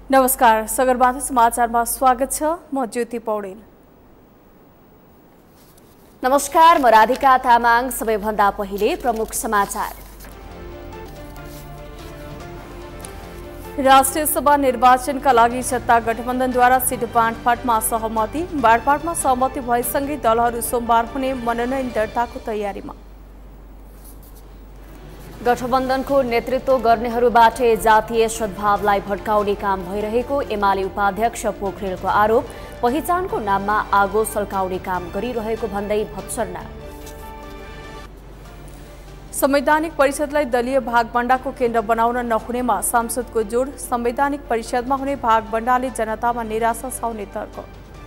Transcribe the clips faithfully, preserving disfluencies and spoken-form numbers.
नमस्कार, सगरमाथा समाचारमा स्वागत छ। म ज्योति पौडेल। नमस्कार, म राधिका तामाङ। सबैभन्दा पहिले प्रमुख समाचार। राष्ट्रिय सभा निर्वाचनका लागि सत्ता गठबन्धनद्वारा सिट बाँडफाँडमा सहमति। बाँडफाँडमा सहमति भएसँगै दलहरू सोमबार हुने मनोनयन दर्ताको तयारीमा। गठबन्धनको नेतृत्व गर्नेहरूबाट जातीय सद्भावलाई भड्काउने काम भइरहेको एमाले उपाध्यक्ष पोखरेलको आरोप। पहिचानको नाममा आगो सल्काउने काम गरिरहेको भन्दै भत्सर्ना। संवैधानिक परिषदलाई दलीय भागबण्डाको केन्द्र बनाउन नहुनेमा सांसदको जोड। संवैधानिक परिषदमा हुने भागबण्डाले जनतामा निराशा छाउने तर्क।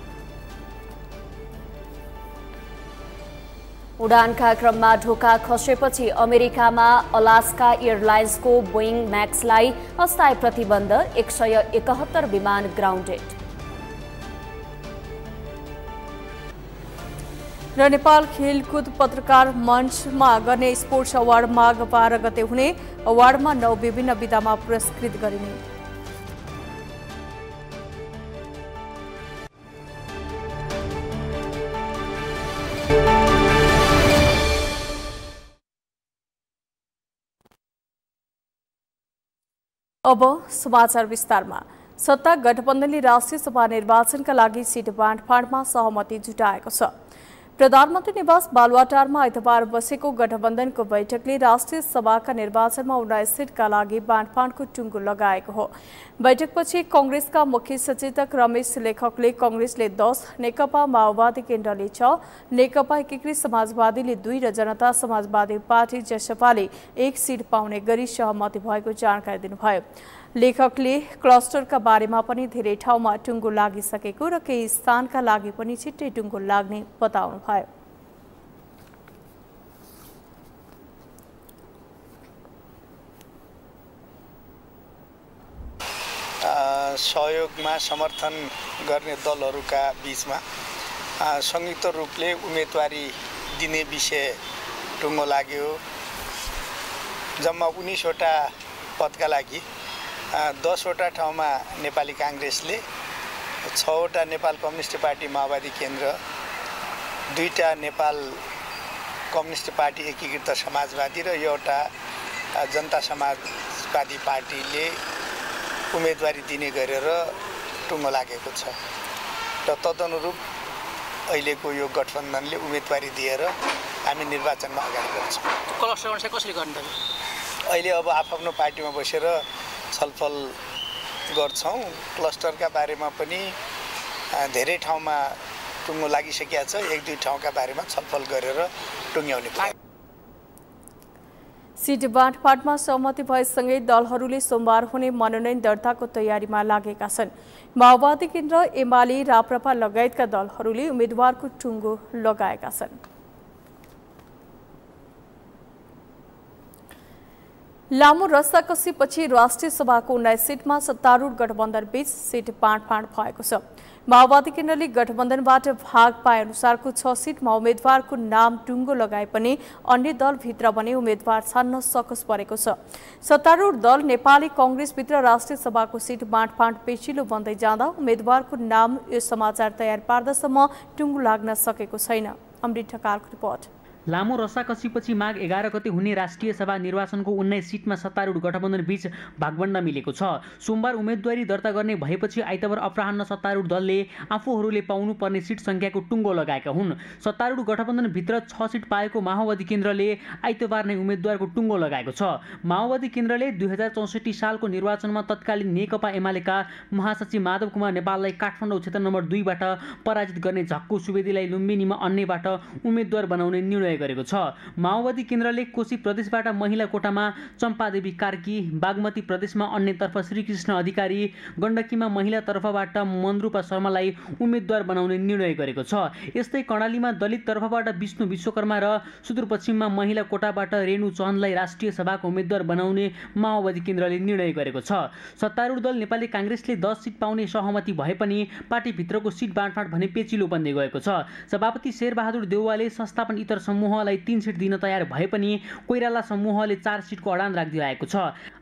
उडानका क्रममा ढोका खसेपछि अमेरिकामा अलास्का एयरलाइन्सको बोइङ म्याक्सलाई अस्थायी प्रतिबन्ध। एक सय एकहत्तर विमान ग्राउन्डेड। र नेपाल खेलकुद पत्रकार मञ्चमा गर्ने स्पोर्ट्स अवार्ड माघ बाह्र गते हुने। अवार्डमा नौ विभिन्न विधामा पुरस्कृत गरिने। अब समाचार विस्तारमा। सत्ता गठबन्धनले राष्ट्रिय सभा निर्वाचनका लागि सिट बाँडफाँडमा सहमति जुटाएको छ। प्रधानमन्त्री निवास बालुवाटारमा आइतबार बसेको गठबन्धनको बैठकले राष्ट्रिय सभाका निर्वाचनमा उन्नाइस सिटका लागि बाँडफाँडको टुङ्गो लगाएको हो। बैठकपछि कांग्रेसका मुख्य सचेतक रमेश लेखकले कांग्रेसले दस, नेकपा माओवादी केन्द्रले छ, नेकपा एकीकृत समाजवादीले दुई र जनता समाजवादी पार्टी जसपाले एक सिट पाउने गरी सहमति भएको जानकारी दिनुभयो। लेखकले क्लस्टरका बारेमा पनि धेरै ठाउँमा टुङ्गो लागिसकेको र केही स्थानका लागि पनि छिट्टै टुङ्गो लाग्ने बताउनुभयो। सहयोगमा समर्थन गर्ने दलहरूका बीचमा संयुक्त रूपले उम्मेदवारी दिने विषय टुङ्गो लाग्यो। जम्मा उन्नाइसवटा पदका लागि दसवटा ठाउँमा नेपाली कांग्रेसले, छवटा नेपाल कम्युनिस्ट पार्टी माओवादी केन्द्र, दुईटा नेपाल कम्युनिस्ट पार्टी एकीकृत समाजवादी र एउटा जनता समाजवादी पार्टीले उम्मेदवारी दिने गरेर टुङ्गो लागेको छ र तदनुरूप अहिलेको यो गठबन्धनले उम्मेदवारी दिएर हामी निर्वाचनमा अगाडि बढ्छौँ। क्लस्टर चाहिँ कसरी गर्ने? अहिले अब आफ्नो पार्टीमा बसेर छलफल गर्छौँ। क्लस्टरका बारेमा पनि धेरै ठाउँमा टुङ्गो लागिसकेको छ। एक दुई ठाउँका बारेमा छलफल गरेर टुङ्ग्याउने plan। सिट बाँडफाँडमा सहमति भएसँगै दलहरूले सोमबार हुने मनोनयन दर्ताको तयारीमा लागेका छन्। माओवादी केन्द्र, एमाले, राप्रपा लगायतका दलहरूले उम्मेद्वारको टुङ्गो लगाएका छन्। लामो रस्साकसीपछि राष्ट्रिय सभाको उन्नाइस सिटमा सत्तारूढ गठबन्धन बीच सिट बाँडफाँड भएको छ। माओवादी केन्द्रले गठबन्धनबाट भाग पाए अनुसारको छ सिटमा उम्मेद्वारको नाम टुङ्गो लगाए पनि अन्य दलभित्र भने उम्मेद्वार छान्न सकस परेको छ। सत्तारूढ दल नेपाली कांग्रेसभित्र राष्ट्रिय सभाको सिट बाँडफाँड पेचिलो बन्दै जाँदा उम्मेद्वारको नाम यो समाचार तयार पार्दासम्म टुङ्गो लाग्न सकेको छैन। अमृत ठकालको रिपोर्ट। लामो रस्साकसीपछि माघ एघार गते हुने राष्ट्रिय सभा निर्वाचनको उन्नाइस सिटमा सत्तारूढ गठबन्धन बीच भागबण्डा मिलेको छ। सोमबार उम्मेदवारी दर्ता गर्ने भएपछि आइतबार अपराह्न सत्तारूढ दलले आफूहरूले पाउनुपर्ने सिट सङ्ख्याको टुङ्गो लगाएका हुन्। सत्तारूढ गठबन्धनभित्र छ सिट पाएको माओवादी केन्द्रले आइतबार नै उम्मेदवारको टुङ्गो लगाएको छ। माओवादी केन्द्रले दुई हजार चौसठी सालको निर्वाचनमा तत्कालीन नेकपा एमालेका महासचिव माधव कुमार नेपाललाई काठमाडौँ क्षेत्र नम्बर दुईबाट पराजित गर्ने झक्कु सुवेदीलाई लुम्बिनीमा अन्यबाट उम्मेद्वार बनाउने निर्णय गरेको छ। माओवादी केन्द्रले कोशी प्रदेशबाट महिला कोटामा चम्पादेवी कार्की, बागमती प्रदेशमा अन्यतर्फ श्रीकृष्ण अधिकारी, गण्डकीमा महिला तर्फबाट मन्द्रुपा शर्मालाई उम्मेद्वार बनाउने निर्णय गरेको छ। यस्तै कर्णालीमा दलित तर्फबाट विष्णु विश्वकर्मा र सुदूरपश्चिममा महिला कोटाबाट रेणु चन्दलाई राष्ट्रिय सभाको उम्मेद्वार बनाउने माओवादी केन्द्रले निर्णय गरेको छ। सत्तारूढ दल नेपाली कांग्रेसले दस सिट पाउने सहमति भए पनि पार्टीभित्रको सिट बाँडफाँड भने पेचिलो बन्दै गएको छ। सभापति शेरबहादुर देउवाले संस्थापन इतर समूहलाई तीन सिट दिन तयार भए पनि कोइराला समूहले चार सिटको अडान राख्दै आएको छ।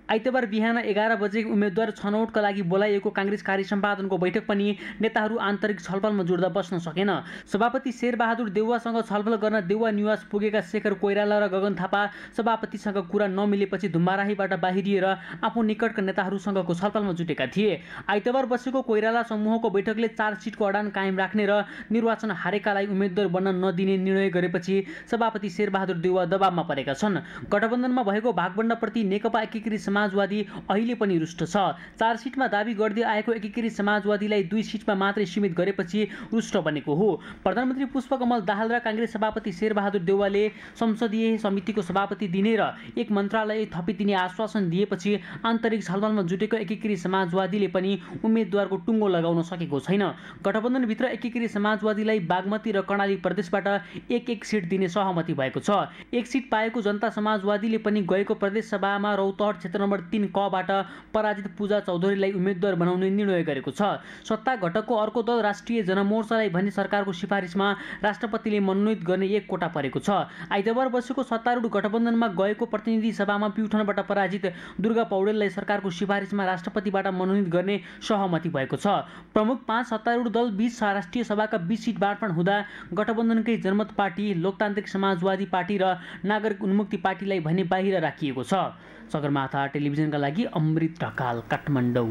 आइतबार बिहान एघार बजे उम्मेद्वार छनौटका लागि बोलाइएको काङ्ग्रेस कार्य सम्पादनको बैठक पनि नेताहरू आन्तरिक छलफलमा जोड्दा बस्न सकेन। सभापति शेरबहादुर देउवासँग छलफल गर्न देउवा निवास पुगेका शेखर कोइराला र गगन थापा सभापतिसँग कुरा नमिलेपछि धुम्बाराहीबाट बाहिरिएर आफू निकटका नेताहरूसँगको छलफलमा जुटेका थिए। आइतबार बसेको कोइराला समूहको बैठकले चार सिटको अडान कायम राख्ने र निर्वाचन हारेकालाई उम्मेद्वार बन्न नदिने निर्णय गरेपछि सभापति शेरबहादुर देउवा दबावमा परेका छन्। गठबन्धनमा भएको भागबण्डप्रति नेकपा एकीकृत समाजवादी अहिले पनि रुष्ट छ। चार सिटमा दाबी गर्दै आएको एकीकृत समाजवादीलाई दुई सिटमा मात्रै सीमित गरेपछि रुष्ट बनेको हो। प्रधानमन्त्री पुष्पकमल दाहाल र काङ्ग्रेस सभापति शेरबहादुर देउवाले संसदीय समितिको सभापति दिने र एक मन्त्रालय थपिदिने आश्वासन दिएपछि आन्तरिक छलफलमा जुटेको एकीकृत समाजवादीले पनि उम्मेद्वारको टुङ्गो लगाउन सकेको छैन। गठबन्धनभित्र एकीकृत समाजवादीलाई बागमती र कर्णाली प्रदेशबाट एक एक सिट दिने सहमति भएको छ। एक सिट पाएको जनता समाजवादीले पनि गएको प्रदेश सभामा रौतहट क्षेत्र नम्बर तीन कबाट पराजित पूजा चौधरीलाई उम्मेद्वार बनाउने निर्णय गरेको छ। सत्ता घटकको अर्को दल राष्ट्रिय जनमोर्चालाई भने सरकारको सिफारिसमा राष्ट्रपतिले मनोनित गर्ने एक कोटा परेको छ। आइतबार बसेको सत्तारूढ गठबन्धनमा गएको प्रतिनिधि सभामा प्युठानबाट पराजित दुर्गा पौडेललाई सरकारको सिफारिसमा राष्ट्रपतिबाट मनोनित गर्ने सहमति भएको छ। प्रमुख पाँच सत्तारूढ दल बीच राष्ट्रिय सभाका बीस सिट बाँडफाँड हुँदा गठबन्धनकै जनमत पार्टी, लोकतान्त्रिक समाजवादी पार्टी र नागरिक उन्मुक्ति पार्टीलाई भने बाहिर राखिएको छ। सगरमाथा टेलिभिजनका लागि अमृत ढकाल, काठमाडौँ।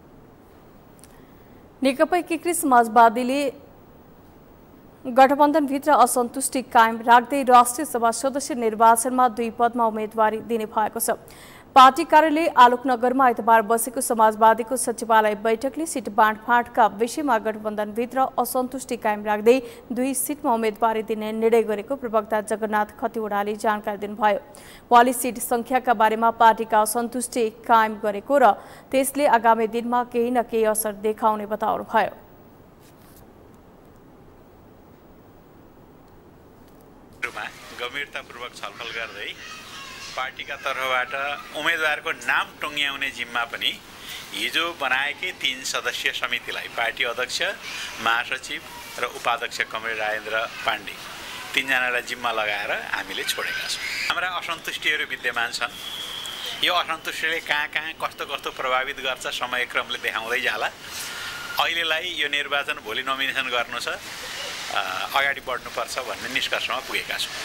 नेकपा एकीकृत समाजवादीले गठबन्धनभित्र असन्तुष्टि कायम राख्दै राष्ट्रिय सभा सदस्य निर्वाचनमा दुई पदमा उम्मेदवारी दिने भएको छ। पार्टी कार्यालय आलोकनगरमा आइतबार बसेको समाजवादीको सचिवालय बैठकले सिट बाँडफाँडका विषयमा गठबन्धनभित्र असन्तुष्टि कायम राख्दै दुई सिटमा उम्मेदवारी दिने निर्णय गरेको प्रवक्ता जगन्नाथ खतिवड़ाले जानकारी दिनुभयो। उहाँले सिट संख्याका बारेमा पार्टीका असन्तुष्टि कायम गरेको र त्यसले आगामी दिनमा केही न केही असर देखाउने बताउनुभयो। गम्भीरतापूर्वक छलफल गर्दै पार्टीका तर्फबाट उम्मेदवारको नाम टुङ्ग्याउने जिम्मा पनि हिजो बनाएकै तीन सदस्यीय समितिलाई पार्टी अध्यक्ष, महासचिव र उपाध्यक्ष कमरेड राजेन्द्र पाण्डे तीनजनालाई जिम्मा लगाएर हामीले छोडेका छौँ। हाम्रा असन्तुष्टिहरू विद्यमान छन्। यो असन्तुष्टिले कहाँ कहाँ कस्तो कस्तो प्रभावित गर्छ समयक्रमले देखाउँदै जाला। अहिलेलाई यो निर्वाचन भोलि नोमिनेसन गर्नु छ, अगाडि बढ्नुपर्छ भन्ने निष्कर्षमा पुगेका छौँ।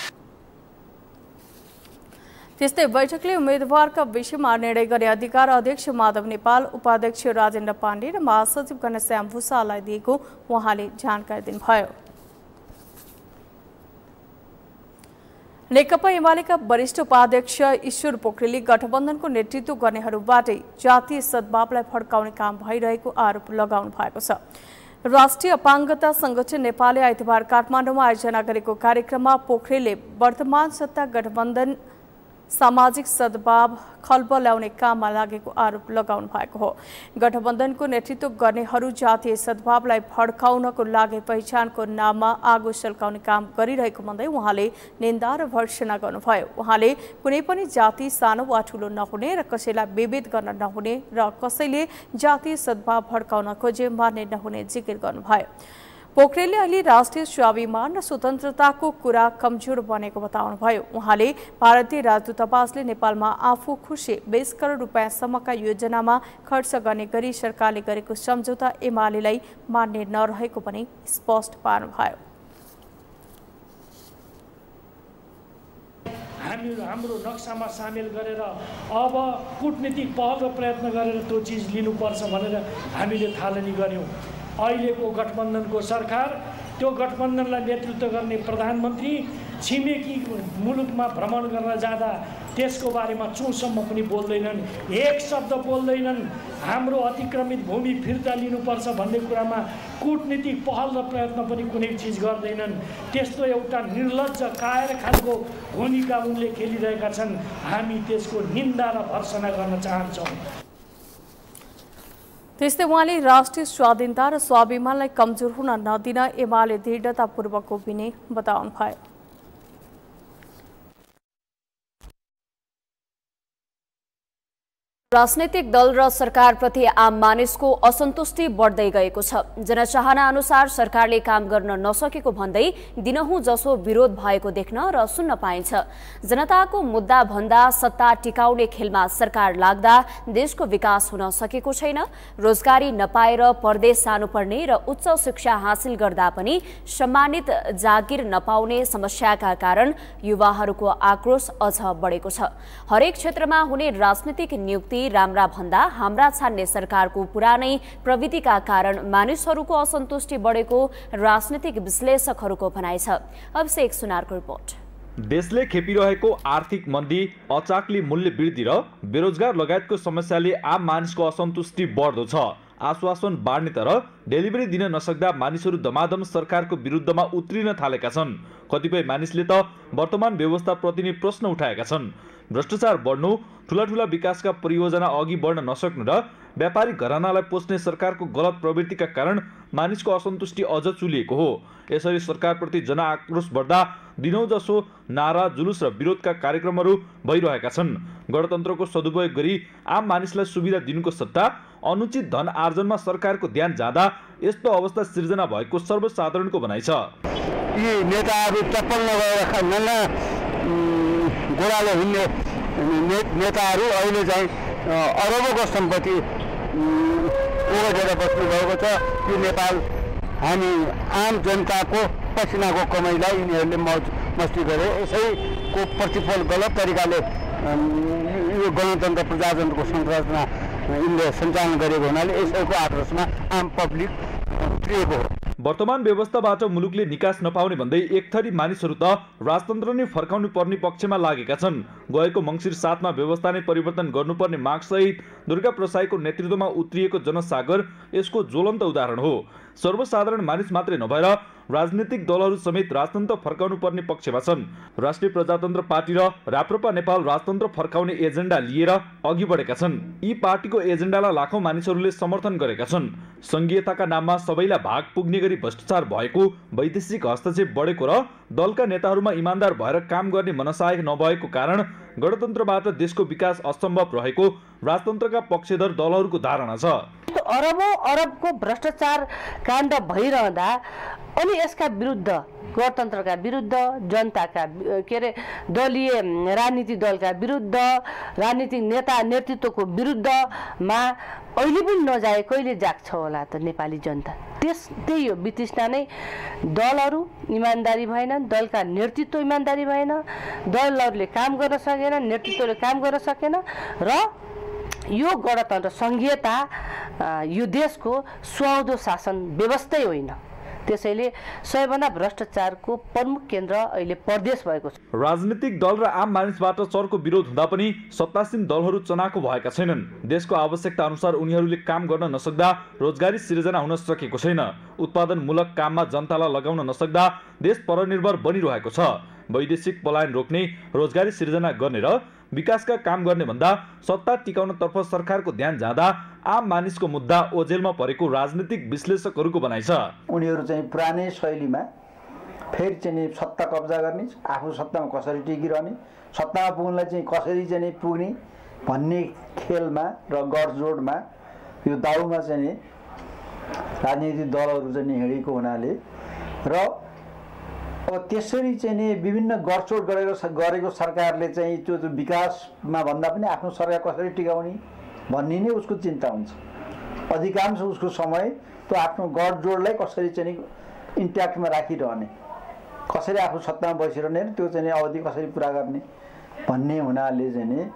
त्यस्तै बैठकले उम्मेदवारका विषयमा निर्णय गर्ने अधिकार अध्यक्ष माधव नेपाल, उपाध्यक्ष राजेन्द्र पाण्डे र महासचिव घनश्याम भूषाललाई दिएको उहाँले जानकारी दिनुभयो। नेकपा एमालेका वरिष्ठ उपाध्यक्ष ईश्वर पोखरेलले गठबन्धनको नेतृत्व गर्नेहरूबाटै जातीय सद्भावलाई फड्काउने काम भइरहेको आरोप लगाउनु भएको छ। राष्ट्रिय अपाङ्गता संगठन नेपालले आइतबार काठमाडौँमा आयोजना गरेको कार्यक्रममा पोखरेलले वर्तमान सत्ता गठबन्धन सामाजिक सद्भाव खलबल्याउने काममा लागेको आरोप लगाउनु भएको हो। गठबन्धनको नेतृत्व गर्नेहरू जातीय सद्भावलाई फड्काउनको लागि पहिचानको नाममा आगो सल्काउने काम गरिरहेको भन्दै उहाँले निन्दा र भर्त्सना गर्नुभयो। उहाँले कुनै पनि जाति सानो वा ठुलो नहुने र कसैलाई विभेद गर्न नहुने र कसैले जातीय सद्भाव फड्काउन खोजे मान्ने नहुने जिकिर गर्नुभयो। पोखरेलले अहिले राष्ट्रिय स्वाभिमान र स्वतन्त्रताको कुरा कमजोर बनेको बताउनुभयो। उहाँले भारतीय राजदूतावासले नेपालमा आफू खुसी बीस करोड रुपियाँसम्मका योजनामा खर्च गर्ने गरी सरकारले गरेको सम्झौता एमालेलाई मान्ने नरहेको पनि स्पष्ट पार्नुभयो। हामी हाम्रो नक्सामा सामेल गरेर अब कूटनीतिक पहल र प्रयत्न गरेर त्यो चिज लिनुपर्छ भनेर हामीले थालनी गर्यौँ। अहिलेको गठबन्धनको सरकार, त्यो गठबन्धनलाई नेतृत्व गर्ने प्रधानमन्त्री छिमेकी मुलुकमा भ्रमण गर्न जाँदा त्यसको बारेमा चौसम्म पनि बोल्दैनन्, एक शब्द बोल्दैनन्। हाम्रो अतिक्रमित भूमि फिर्ता लिनुपर्छ भन्ने कुरामा कूटनीतिक पहल र प्रयत्न पनि कुनै चिज गर्दैनन्। त्यस्तो एउटा निर्लज्ज कायर खालको भूमिका उनले खेलिरहेका छन्। हामी त्यसको निन्दा र भर्त्सना गर्न चाहन्छौँ। त्यस्तै उहाँले राष्ट्रिय स्वाधीनता र स्वाभिमानलाई कमजोर हुन नदिन एमाले दृढतापूर्वक उभिने बताउनुभयो। राजनैतिक दल र सरकारप्रति आम मानिसको असन्तुष्टि बढ्दै गएको छ। जनचाहना अनुसार सरकारले काम गर्न नसकेको भन्दै दिनहुँ जसो विरोध भएको देख्न र सुन्न पाइन्छ। जनताको मुद्दा भन्दा सत्ता टिकाउने खेलमा सरकार लाग्दा देशको विकास हुन सकेको छैन। रोजगारी नपाएर परदेश जानुपर्ने र उच्च शिक्षा हासिल गर्दा पनि सम्मानित जागिर नपाउने समस्याका कारण युवाहरूको आक्रोश अझ बढेको छ। हरेक क्षेत्रमा हुने राजनीतिक नियुक्ति राम्रा भन्दा हाम्रा छान्ने सरकारको पुरानै प्रविधिका कारण मानिसहरूको असन्तुष्टि बढेको राजनीतिक विश्लेषकहरूको भनाइ छ। अभिषेक सुनारको रिपोर्ट। देशले खेपिरहेको आर्थिक मन्दी, अचाकली मूल्य वृद्धि र बेरोजगार लगायतको समस्याले आम मानिसको असन्तुष्टि बढ्दो छ। आश्वासन बाँड्ने तर डेलिभरी दिन नसक्दा मानिसहरू दमादम सरकारको विरुद्धमा उत्रिन थालेका छन्। कतिपय मानिसले त वर्तमान व्यवस्थाप्रति नै प्रश्न उठाएका छन्। भ्रष्टाचार बढ्नु, ठुला ठुला विकासका परियोजना अघि बढ्न नसक्नु र व्यापारी घरानालाई पोस्ने सरकारको गलत प्रवृत्तिका कारण मानिसको असन्तुष्टि अझ चुलिएको हो। यसरी सरकारप्रति जनआक्रोश बढ्दा दिनौँ जसो नारा, जुलुस र विरोधका कार्यक्रमहरू भइरहेका छन्। गणतन्त्रको सदुपयोग गरी आम मानिसलाई सुविधा दिनुको सट्टा अनुचित धन आर्जनमा सरकारको ध्यान जाँदा यस्तो अवस्था सिर्जना भएको सर्वसाधारणको भनाइ छ। यी नेताहरू चप्पल नगएर गोडाले हिँड्ने नेताहरू अहिले चाहिँ अरबौँको सम्पत्ति ओगटेर बस्नु भएको छ। यो नेपाल हामी आम जनताको पसिनाको कमाइलाई यिनीहरूले मौज मस्ती गरे। यसैको प्रतिफल गलत तरिकाले यो गणतन्त्र प्रजातन्त्रको संरचना यिनले सञ्चालन गरेको हुनाले यसैको आक्रोशमा आम पब्लिक उत्रिएको हो। वर्तमान व्यवस्थाबाट मुलुकले निकास नपाउने भन्दै एक थरी मानिसहरू त राजतन्त्र नै फर्काउनु पर्ने पक्षमा लागेका छन्। गएको मङ्सिर सातमा व्यवस्था नै परिवर्तन गर्नुपर्ने मागसहित दुर्गा प्रसाईको नेतृत्वमा उत्रिएको जनसागर यसको ज्वलन्त उदाहरण हो। सर्वसाधारण मानिस मात्रै नभएर राजनीतिक दलहरू समेत राजतन्त्र फर्काउनु पर्ने पक्षमा छन्। राष्ट्रिय प्रजातन्त्र पार्टी र राप्रपा नेपाल राजतन्त्र फर्काउने एजेन्डा लिएर अघि बढेका छन्। यी पार्टीको एजेन्डालाई लाखौं मानिसहरूले समर्थन गरेका छन्। संघीयताका नाममा सबैलाई भाग पुग्ने गरी भ्रष्टाचार भएको, वैदेशिक हस्तक्षेप बढेको र दलका नेताहरूमा इमान्दार भएर काम गर्ने मनसाय नभएको कारण गणतन्त्रबाट देशको विकास असम्भव रहेको राजतन्त्रका पक्षधर दलहरूको धारणा छ। अरबौं अरबको भ्रष्टाचार काण्ड भइरहँदा अनि यसका विरुद्ध गणतन्त्रका विरुद्ध, जनताका के अरे दलीय राजनीतिक दलका विरुद्ध, राजनीतिक नेता नेतृत्वको विरुद्धमा अहिले पनि नजाए कहिले जाग्छ होला त नेपाली जनता। त्यस त्यही हो वितृष्णा नै। दलहरू इमान्दारी भएन, दलका नेतृत्व इमान्दारी भएन, दलहरूले काम गर्न सकेन, नेतृत्वले काम गर्न सकेन र यो गणतन्त्र संघीयता यो देशको सुहाउँदो शासन व्यवस्थै होइन। त्यसैले सबैभन्दा भ्रष्टाचारको प्रमुख केन्द्र अहिले प्रदेश भएको छ। राजनीतिक दल र आम मानिसबाट चर्को विरोध हुँदा पनि सत्तासीन दलहरू चनाखो भएका छैनन्। देशको आवश्यकता अनुसार उनीहरूले काम गर्न नसक्दा रोजगारी सिर्जना हुन सकेको छैन। उत्पादनमूलक काममा जनतालाई लगाउन नसक्दा देश परनिर्भर बनिरहेको छ। वैदेशिक पलायन रोक्ने, रोजगारी सिर्जना गर्ने र विकासका काम गर्ने भन्दा सत्ता टिकाउनतर्फ सरकारको ध्यान जाँदा आम मानिसको मुद्दा ओझेलमा परेको राजनीतिक विश्लेषकहरूको भनाइ छ। उनीहरू चाहिँ पुरानै शैलीमा फेरि चाहिँ सत्ता कब्जा गर्ने, आफू सत्तामा कसरी टिकिरहने, सत्तामा पुग्नलाई चाहिँ कसरी चाहिँ पुग्ने भन्ने खेलमा र गठजोडमा यो दाउमा चाहिँ राजनीतिक दलहरू चाहिँ हिँडेको हुनाले र अब त्यसरी चाहिँ नि विभिन्न गठजोड गरेको गरेको सरकारले चाहिँ त्यो विकासमा भन्दा पनि आफ्नो सरकार कसरी टिकाउने भन्ने नै उसको चिन्ता हुन्छ। अधिकांश उसको समय त्यो आफ्नो गठजोडलाई कसरी चाहिँ इन्ट्याक्टमा राखिरहने, कसरी आफू सत्तामा बसिरहने, त्यो चाहिँ अवधि कसरी पुरा गर्ने भन्ने हुनाले चाहिँ नि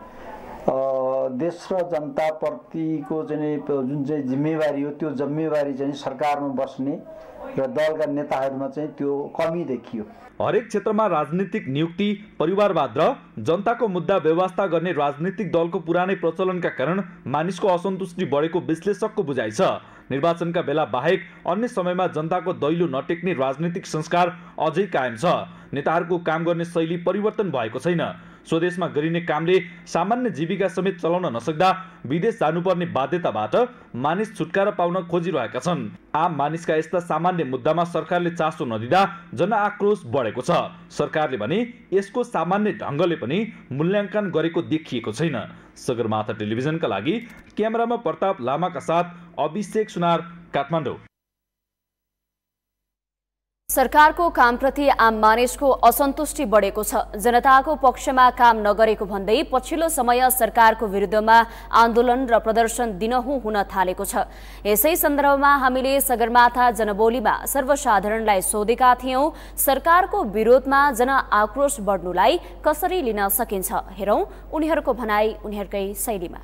देश र जनताप्रतिको चाहिँ जुन चाहिँ जिम्मेवारी हो त्यो जिम्मेवारी चाहिँ सरकारमा बस्ने र दलका नेताहरूमा चाहिँ त्यो कमी देखियो। हरेक क्षेत्रमा राजनीतिक नियुक्ति, परिवारवाद र जनताको मुद्दा व्यवस्था गर्ने राजनीतिक दलको पुरानै प्रचलनका कारण मानिसको असन्तुष्टि बढेको विश्लेषकको बुझाइ छ। निर्वाचनका बेला बाहेक अन्य समयमा जनताको दैलो नटेक्ने राजनीतिक संस्कार अझै कायम छ। नेताहरूको काम गर्ने शैली परिवर्तन भएको छैन। स्वदेशमा गरिने कामले सामान्य जीविका समेत चलाउन नसक्दा विदेश जानुपर्ने बाध्यताबाट मानिस छुटकारा पाउन खोजिरहेका छन्। आम मानिसका यस्ता सामान्य मुद्दामा सरकारले चासो नदिँदा जनआक्रोश बढेको छ। सरकारले भने यसको सामान्य ढङ्गले पनि मूल्याङ्कन गरेको देखिएको छैन। सगरमाथा टेलिभिजनका लागि क्यामेरामा प्रताप लामाका साथ अभिषेक सुनार, काठमाडौँ। सरकारको कामप्रति आम मानिसको असन्तुष्टि बढेको छ। जनताको पक्षमा काम नगरेको भन्दै पछिल्लो समय सरकारको विरुद्धमा आन्दोलन र प्रदर्शन दिनहुँ हुन थालेको छ। यसै सन्दर्भमा हामीले सगरमाथा जनबोलीमा सर्वसाधारणलाई सोधेका थियौं, सरकारको विरोधमा जनआक्रोश बढ्नुलाई कसरी लिन सकिन्छ? हेरौं उनीहरूको भनाई उनीहरूकै शैलीमा।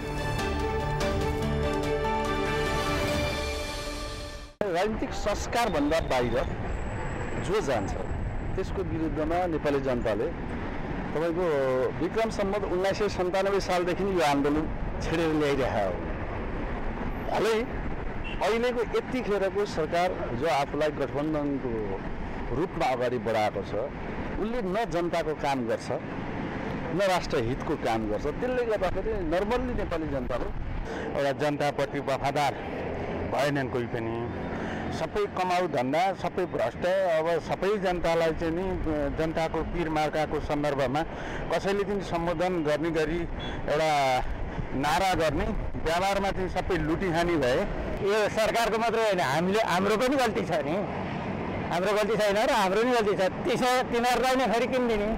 राजनीतिक संस्कार भन्दा बाहिर जो जान्छ त्यसको विरुद्धमा नेपाली जनताले तपाईँको विक्रम सम्वत उन्नाइस सय सन्तानब्बे सालदेखि यो आन्दोलन छेडेर ल्याइरहेको हो। हालै अहिलेको यतिखेरको सरकार जो आफूलाई गठबन्धनको रूपमा अगाडि बढाएको छ, उसले न जनताको काम गर्छ न राष्ट्रहितको काम गर्छ। त्यसले गर्दाखेरि नर्मल्ली नेपाली जनताले एउटा जनताप्रति वफादार भएनन्। कोही पनि सबै कमाउ धन्दा, सबै भ्रष्ट, अब सबै जनतालाई चाहिँ नि जनताको पीर मार्काको सन्दर्भमा कसैले पनि सम्बोधन गर्ने गरी एउटा नारा गर्ने व्यवहारमा चाहिँ सबै लुटिखानी भए। यो सरकारको मात्रै होइन, हामीले हाम्रो पनि गल्ती छ नि, हाम्रो गल्ती छैन र हाम्रो पनि गल्ती छ। त्यसो तिनीहरूलाई नै फेरि किन दिने?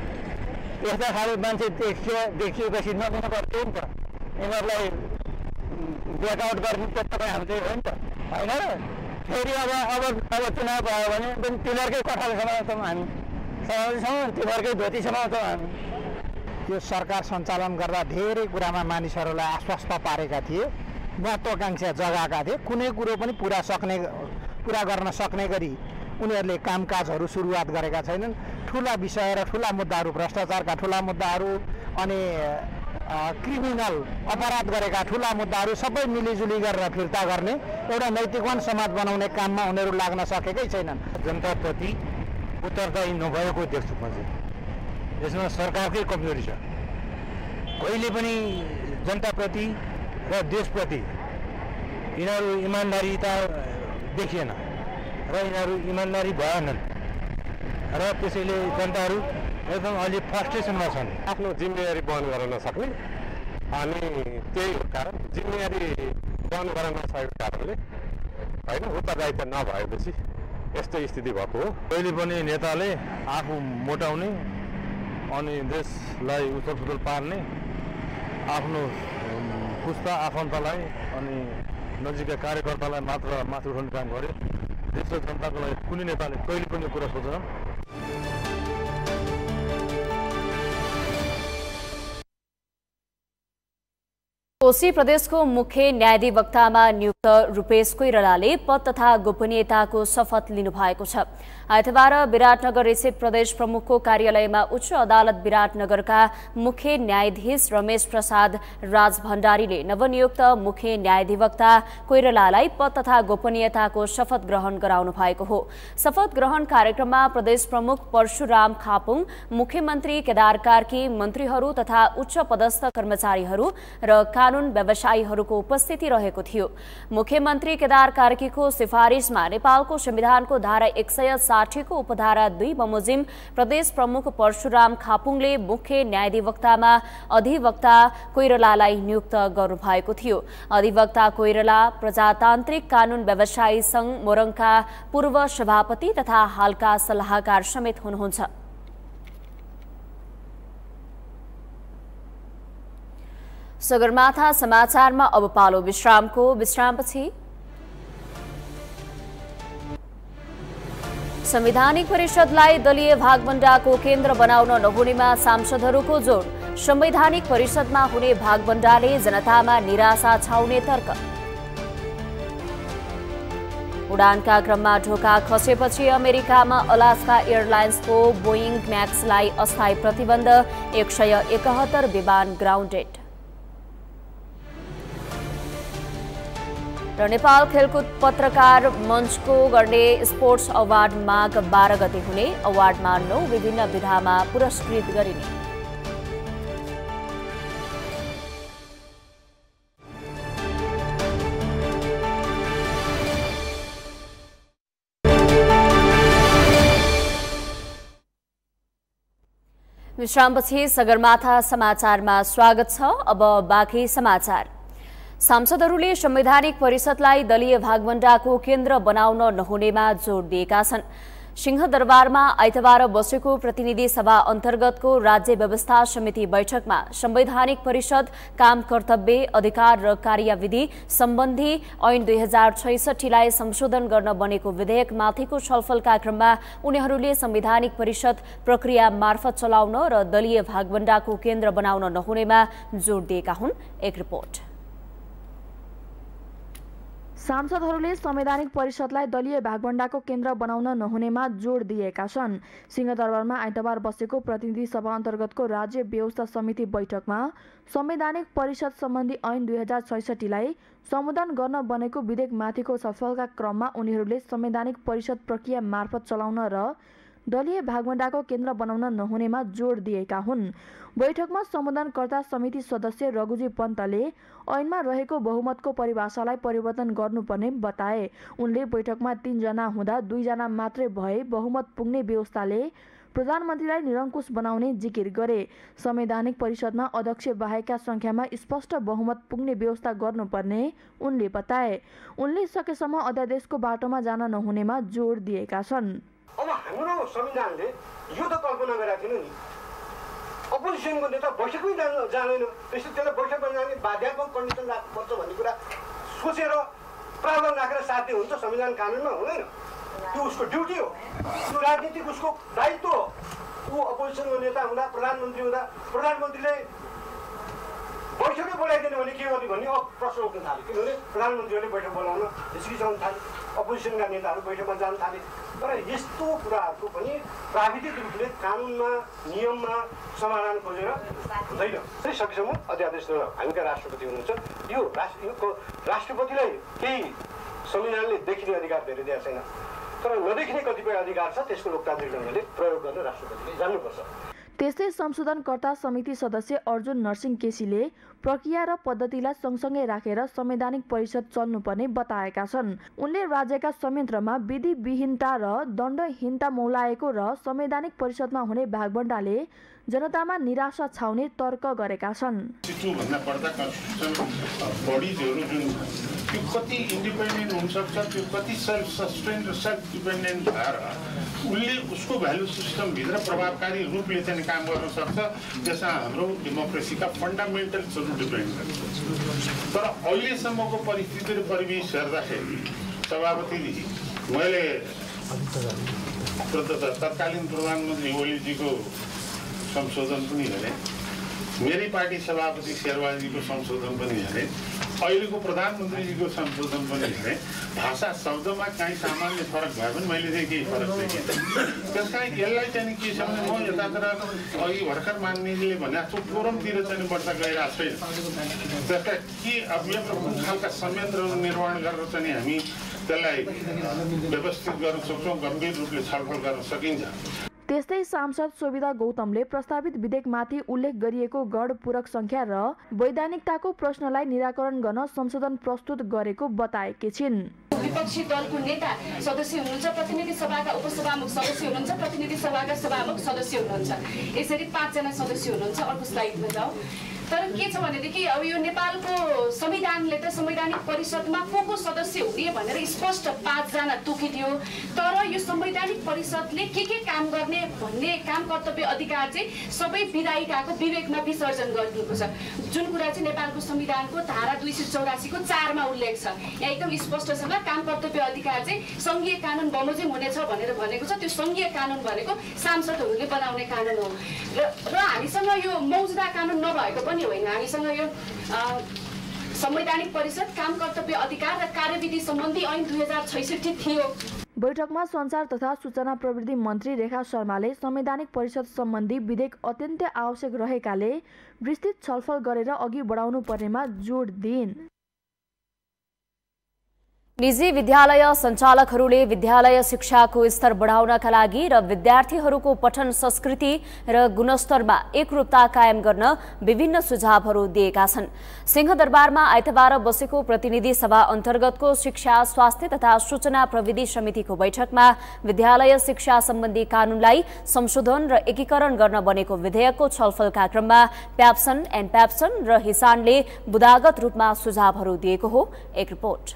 यस्ता खाले मान्छे देखियो देखिएपछि नदिनु पर्थ्यो नि त। यिनीहरूलाई ब्ल्याकआउट गर्ने त तपाईँ हाम्रो हो नि त, होइन र? फेरि अब अब अब चुनाव भयो भने पनि तिनीहरूकै कठाल समाउँछौँ हामी, समाउँछौँ तिनीहरूकै धोती समाउँछौँ हामी। यो सरकार सञ्चालन गर्दा धेरै कुरामा मानिसहरूलाई आश्वस्त पारेका थिए, महत्त्वाकांक्षा जगाएका थिए। कुनै कुरो पनि पुरा सक्ने पुरा गर्न सक्ने गरी उनीहरूले कामकाजहरू सुरुवात गरेका छैनन्। ठुला विषय र ठुला मुद्दाहरू, भ्रष्टाचारका ठुला मुद्दाहरू अनि क्रिमिनल अपराध गरेका ठुला मुद्दाहरू सबै मिलिजुली गरेर फिर्ता गर्ने एउटा नैतिकवान समाज बनाउने काममा उनीहरू लाग्न सकेकै छैनन्। जनताप्रति उत्तरदायी नभएको देख्छु म चाहिँ। यसमा सरकारकै कमजोरी छ। कहिले पनि जनताप्रति र देशप्रति यिनीहरू इमान्दारिता देखिएन र यिनीहरू इमान्दारी भएनन् र त्यसैले जनताहरू एकदम अहिले फ्रस्ट्रेसनमा छन्। आफ्नो जिम्मेवारी वहन गर्न नसक्ने अनि त्यही हो कारण। जिम्मेवारी वहन गर्न नसकेको कारणले होइन, उत्तरदायित्व नभएपछि यस्तो स्थिति भएको हो। कहिले पनि नेताले आफू मोटाउने अनि देशलाई उथलपुथल पार्ने, आफ्नो पुस्ता आफन्तलाई अनि नजिकका कार्यकर्तालाई मात्र माथि उठाउने काम गरे। देश र जनताको लागि कुनै नेताले कहिले पनि कुरा सोच्दैन। कोशी प्रदेशको मुख्य न्यायाधिवक्तामा नियुक्त रूपेश कोइरालाले पद तथा गोपनीयताको शपथ लिनुभएको छ। आइतबार विराटनगर स्थित प्रदेश प्रमुखको कार्यालयमा उच्च अदालत विराटनगरका मुख्य न्यायाधीश रमेश प्रसाद राजभण्डारीले नवनियुक्त मुख्य न्यायाधिवक्ता कोइरालालाई पद तथा गोपनीयताको शपथ ग्रहण गराउनु भएको हो। शपथ ग्रहण कार्यक्रममा प्रदेश प्रमुख परशुराम खापुङ, मुख्यमन्त्री केदार कार्की, मन्त्रीहरू तथा उच्च पदस्थ कर्मचारीहरू र कानून व्यवसायीहरूको उपस्थिति रहेको थियो। मुख्यमन्त्री केदार कार्कीको सिफारिशमा नेपालको संविधानको धारा एक सय साठीको उपधारा दुई बमोजिम प्रदेश प्रमुख परशुराम खापुङले मुख्य न्यायाधिवक्तामा अधिवक्ता कोइरालालाई नियुक्त गर्नुभएको थियो। अधिवक्ता कोइराला प्रजातान्त्रिक कानून व्यवसायी संघ मोरङका पूर्व सभापति तथा हालका सल्लाहकार समेत हुनुहुन्छ। सगरमाथा समाचारमा अब पालो विश्रामको। विश्रामपछि संवैधानिक परिषदलाई दलीय भागभण्डाको केन्द्र बनाउन नहुनेमा सांसदहरूको जोड। संवैधानिक परिषदमा हुने भागभण्डाले जनतामा निराशा छाउने तर्क। उडानका क्रममा ढोका खसेपछि अमेरिकामा अलास्का एयरलाइन्सको बोइङ म्याक्सलाई अस्थायी प्रतिबन्ध। एक सय एकहत्तर विमान ग्राउन्डेड। र नेपाल खेलकुद पत्रकार मञ्चको गर्ने स्पोर्ट्स अवार्ड माघ बाह्र गते हुने। अवार्डमा नौ विभिन्न विधामा पुरस्कृत गरिने। विश्रामपछि सगरमाथा समाचारमा स्वागत छ। अब बाँकी समाचार। सांसदहरूले संवैधानिक परिषदलाई दलीय भागभण्डाको केन्द्र बनाउन नहुनेमा जोड दिएका छन्। सिंहदरबारमा आइतबार बसेको प्रतिनिधि सभा अन्तर्गतको राज्य व्यवस्था समिति बैठकमा संवैधानिक परिषद काम कर्तव्य अधिकार र कार्यविधि सम्बन्धी ऐन दुई हजार छैसठीलाई संशोधन गर्न बनेको विधेयक माथिको छलफलका क्रममा उनीहरूले संवैधानिक परिषद प्रक्रिया मार्फत चलाउन र दलीय भागभण्डाको केन्द्र बनाउन नहुनेमा जोड दिएका हुन्। एक रिपोर्ट। सांसदहरूले संवैधानिक परिषदलाई दलीय भागभण्डाको केन्द्र बनाउन नहुनेमा जोड दिएका छन्। सिंहदरबारमा आइतबार बसेको प्रतिनिधि सभा अन्तर्गतको राज्य व्यवस्था समिति बैठकमा संवैधानिक परिषद सम्बन्धी ऐन दुई हजार छैसठीलाई सम्बोधन गर्न बनेको विधेयक माथिको छलफलका क्रममा उनीहरूले संवैधानिक परिषद प्रक्रिया मार्फत चलाउन र दलीय भागभण्डाको केन्द्र बनाउन नहुनेमा जोड दिएका हुन्। बैठकमा सम्बोधनकर्ता समिति सदस्य रघुजी पन्तले ऐनमा रहेको बहुमतको परिभाषालाई परिवर्तन गर्नुपर्ने बताए। उनले बैठकमा तीनजना हुँदा दुईजना मात्रै भए बहुमत पुग्ने व्यवस्थाले प्रधानमन्त्रीलाई निरङ्कुश बनाउने जिकिर गरे। संवैधानिक परिषदमा अध्यक्ष बाहेकका संख्यामा स्पष्ट बहुमत पुग्ने व्यवस्था गर्नुपर्ने उनले बताए। उनले सकेसम्म अध्यादेशको बाटोमा जान नहुनेमा जोड दिएका छन्। अब हाम्रो संविधानले यो त कल्पना गरेको थिएन नि, अपोजिसनको नेता बैठकमै जान जाँदैन, त्यसै त्यसलाई बैठकमा जाने बाध्यात्मक कन्डिसन राख्नुपर्छ भन्ने कुरा सोचेर प्रावधान राखेर साध्य हुन्छ संविधान कानुनमा हुँदैन। त्यो उसको ड्युटी हो, त्यो राजनीतिक उसको दायित्व हो। ऊ अपोजिसनको नेता हुँदा प्रधानमन्त्री हुँदा प्रधानमन्त्रीले बैठकै बोलाइदिने भने के गर्ने भन्ने अब प्रश्न उठ्न थाल्यो। किनभने प्रधानमन्त्रीहरूले बैठक बोलाउन हिचकिचाउन थाले, अपोजिसनका नेताहरू बैठकमा जान थाले। तर यस्तो कुराहरूको पनि प्राविधिक रूपले कानुनमा नियममा समाधान खोजेर हुँदैन। त्यही सकेसम्म अध्यादेश हामीका राष्ट्रपति हुनुहुन्छ, यो राष्ट्र राष्ट्रपतिलाई केही संविधानले देखिने अधिकार धेरै दिएको छैन, तर नदेखिने कतिपय अधिकार छ, त्यसको लोकतान्त्रिक ढङ्गले प्रयोग गर्न राष्ट्रपतिले जान्नुपर्छ। त्यस्तै संशोधनकर्ता समिति सदस्य अर्जुन नरसिंह केसीले प्रक्रिया र पद्धतिलाई सँगसँगै राखेर संवैधानिक परिषद चल्नुपर्ने बताएका छन्। उनले राज्यका संयन्त्रमा विधि विहीनता र दण्डहीनता मौलाएको र संवैधानिक परिषदमा हुने भागभण्डाले जनतामा निराशा छाउने तर्क गरेका छन्। त्यो कति इन्डिपेन्डेन्ट हुनसक्छ, त्यो कति सेल्फ सस्टेन्ड र सेल्फ डिपेन्डेन्ट भएर उसले उसको भ्यालु सिस्टमभित्र प्रभावकारी रूपले चाहिँ काम गर्न सक्छ। त्यसमा हाम्रो डेमोक्रेसीका फन्डामेन्टल्सहरू डिपेन्ड गर्छ। तर अहिलेसम्मको परिस्थिति र परिवेश हेर्दाखेरि सभापतिजी, मैले तत्कालीन प्रधानमन्त्री ओलीजीको संशोधन पनि हेरेँ, मेरै पार्टी सभापति शेरबहादुरजीको संशोधन पनि हेरेँ, अहिलेको प्रधानमन्त्रीजीको संशोधन पनि हेरेँ। भाषा शब्दमा काहीँ सामान्य फरक भए पनि मैले चाहिँ केही फरक देखेँ। त्यस कारण यसलाई चाहिँ के छ भने म यतातिर अघि भर्खर मान्नेले भने जस्तो फोरमतिर चाहिँ बढ्ता गइरहेको छैन। त्यसका के अब यो कुन खालका संयन्त्रहरू निर्माण गरेर चाहिँ हामी त्यसलाई व्यवस्थित गर्न सक्छौँ, गम्भीर रूपले छलफल गर्न सकिन्छ। त्यस्तै सांसद सोभिता गौतमले प्रस्तावित विधेयकमाथि उल्लेख गरिएको गढ पूरक संख्या र वैधानिकताको प्रश्नलाई निराकरण गर्न संशोधन प्रस्तुत गरेको बताएकी छिन्। विपक्षी दलको नेता सदस्य हुनुहुन्छ, प्रतिनिधि सभाका उपसभामुख सदस्य हुनुहुन्छ, प्रतिनिधि सभाका सभामुख सदस्य हुनुहुन्छ, यसरी पाँचजना सदस्य हुनुहुन्छ। अर्को स्लाइडमा जाउँ। तर के छ भनेदेखि अब यो नेपालको संविधानले त संवैधानिक परिषदमा को को सदस्य हुने भनेर स्पष्ट पाँचजना तोकिदियो। तर यो संवैधानिक परिषदले के के काम गर्ने भन्ने काम कर्तव्य अधिकार चाहिँ सबै विधायिकाको विवेकमा विसर्जन गरिदिएको छ, जुन कुरा चाहिँ नेपालको संविधानको धारा दुई सय चौरासीको चारमा उल्लेख छ। यहाँ एकदम स्पष्ट छ काम कर्तव्य अधिकार चाहिँ सङ्घीय कानुन बमोजिम हुनेछ भनेर भनेको छ। त्यो सङ्घीय कानुन भनेको सांसदहरूले बनाउने कानुन हो र र हामीसँग यो मौजुदा कानुन नभएको पनि होइन। हामीसँग यो संवैधानिक परिषद काम कर्तव्य अधिकार र कार्यविधि सम्बन्धी ऐन दुई हजार छैसठी थियो। बैठकमा सञ्चार तथा सूचना प्रविधि मन्त्री रेखा शर्माले संवैधानिक परिषद सम्बन्धी विधेयक अत्यन्तै आवश्यक रहेकाले विस्तृत छलफल गरेर अघि बढाउनु पर्नेमा जोड दिइन्। निजी विद्यालय सञ्चालकहरूले विद्यालय शिक्षाको स्तर बढाउनका लागि र विद्यार्थीहरूको पठन संस्कृति र गुणस्तरमा एकरूपता कायम गर्न विभिन्न सुझावहरू दिएका छन्। सिंहदरबारमा आइतबार बसेको प्रतिनिधि सभा अन्तर्गतको शिक्षा, स्वास्थ्य तथा सूचना प्रविधि समितिको बैठकमा विद्यालय शिक्षा सम्बन्धी कानूनलाई संशोधन र एकीकरण गर्न बनेको विधेयकको छलफलका क्रममा प्याप्सन एन्ड प्याप्सन र हिसानले बुदागत रूपमा सुझावहरू दिएको हो। एक रिपोर्ट।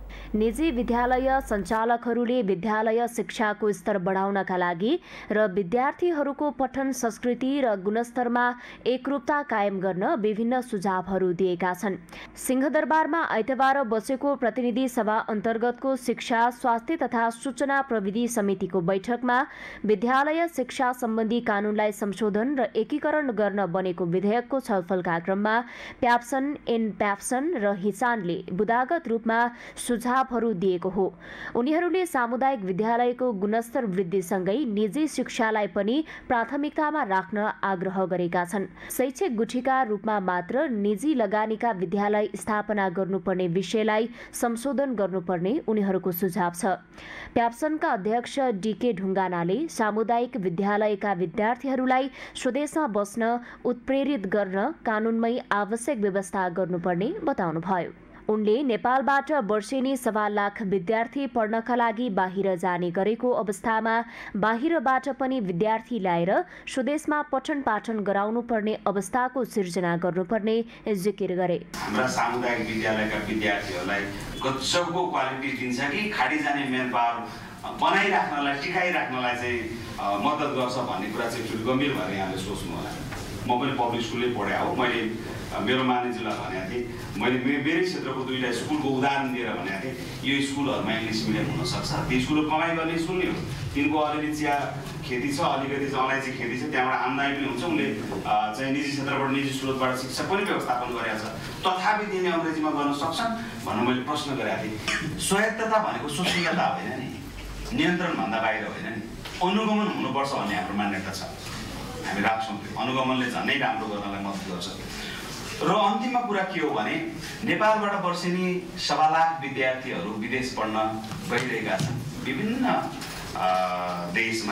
निजी विद्यालय सञ्चालकहरूले विद्यालय शिक्षाको स्तर बढाउनका लागि र विद्यार्थीहरूको पठन संस्कृति र गुणस्तरमा एकरूपता कायम गर्न विभिन्न सुझावहरू दिएका छन्। सिंहदरबारमा आइतबार बसेको प्रतिनिधि सभा अन्तर्गतको शिक्षा, स्वास्थ्य तथा सूचना प्रविधि समितिको बैठकमा विद्यालय शिक्षा सम्बन्धी कानूनलाई संशोधन र एकीकरण गर्न बनेको विधेयकको छलफलका क्रममा प्याप्सन एन प्याप्सन र हिसानले बुदागत रूपमा सुझाव दिएको हो। उनीहरूले सामुदायिक विद्यालयको गुणस्तर वृद्धिसँगै निजी शिक्षालाई पनि प्राथमिकतामा राख्न आग्रह गरेका छन्। शैक्षिक गुठीका रूपमा मात्र निजी लगानीका विद्यालय स्थापना गर्नुपर्ने विषयलाई संशोधन गर्नुपर्ने उनीहरूको सुझाव छ। प्याप्सनका अध्यक्ष डीके ढुङ्गानाले सामुदायिक विद्यालयका विद्यार्थीहरूलाई स्वदेशमा बस्न उत्प्रेरित गर्न कानूनमै आवश्यक व्यवस्था गर्नुपर्ने बताउनुभयो। उनले नेपालबाट वर्षेनी सवा लाख विद्यार्थी पढ्नका लागि बाहिर जाने गरेको अवस्थामा बाहिरबाट पनि विद्यार्थी ल्याएर स्वदेशमा पठन पाठन गराउनु पर्ने अवस्थाको सिर्जना गर्नुपर्ने जिकिर गरे। हाम्रा सामुदायिक विद्यालयका विद्यार्थीहरूलाई गजबको क्वालिटी दिन्छ कि खाडी जाने मेन पावर बनाइराख्नलाई टिकाइराख्नलाई चाहिँ मद्दत गर्छ भन्ने कुरा चाहिँ ठुलो गम्भीर भएर यहाँले सोच्नु होला। म पनि पब्लिक स्कुलले पढे हो। मैले मेरो म्यानेजरलाई भनेको थिएँ, मैले मेरै क्षेत्रको दुईवटा स्कुलको उदाहरण दिएर भनेको थिएँ, यो स्कुलहरूमा इङ्ग्लिस मिडियम हुनसक्छ। ती स्कुलहरू कमाइ गर्ने स्कुल नै हो। तिनको अलिअलि चिया खेती छ, अलिकति चाहिँ अलैँची खेती छ, त्यहाँबाट आम्दानी पनि हुन्छ। उनले चाहिँ निजी क्षेत्रबाट निजी स्रोतबाट शिक्षा पनि व्यवस्थापन गरेका छ। तथापि तिनले अङ्ग्रेजीमा गर्न सक्छन् भनेर मैले प्रश्न गरेको थिएँ। स्वायत्तता भनेको स्वतन्त्रता होइन नि, नियन्त्रणभन्दा बाहिर होइन नि, अनुगमन हुनुपर्छ भन्ने हाम्रो मान्यता छ। हामी राख्छौँ। अनुगमनले झनै राम्रो गर्नलाई मद्दत गर्छ। र अन्तिममा कुरा के हो भने नेपालबाट वर्षेनी सवा लाख विद्यार्थीहरू विदेश पढ्न गइरहेका छन्। विभिन्न देशमा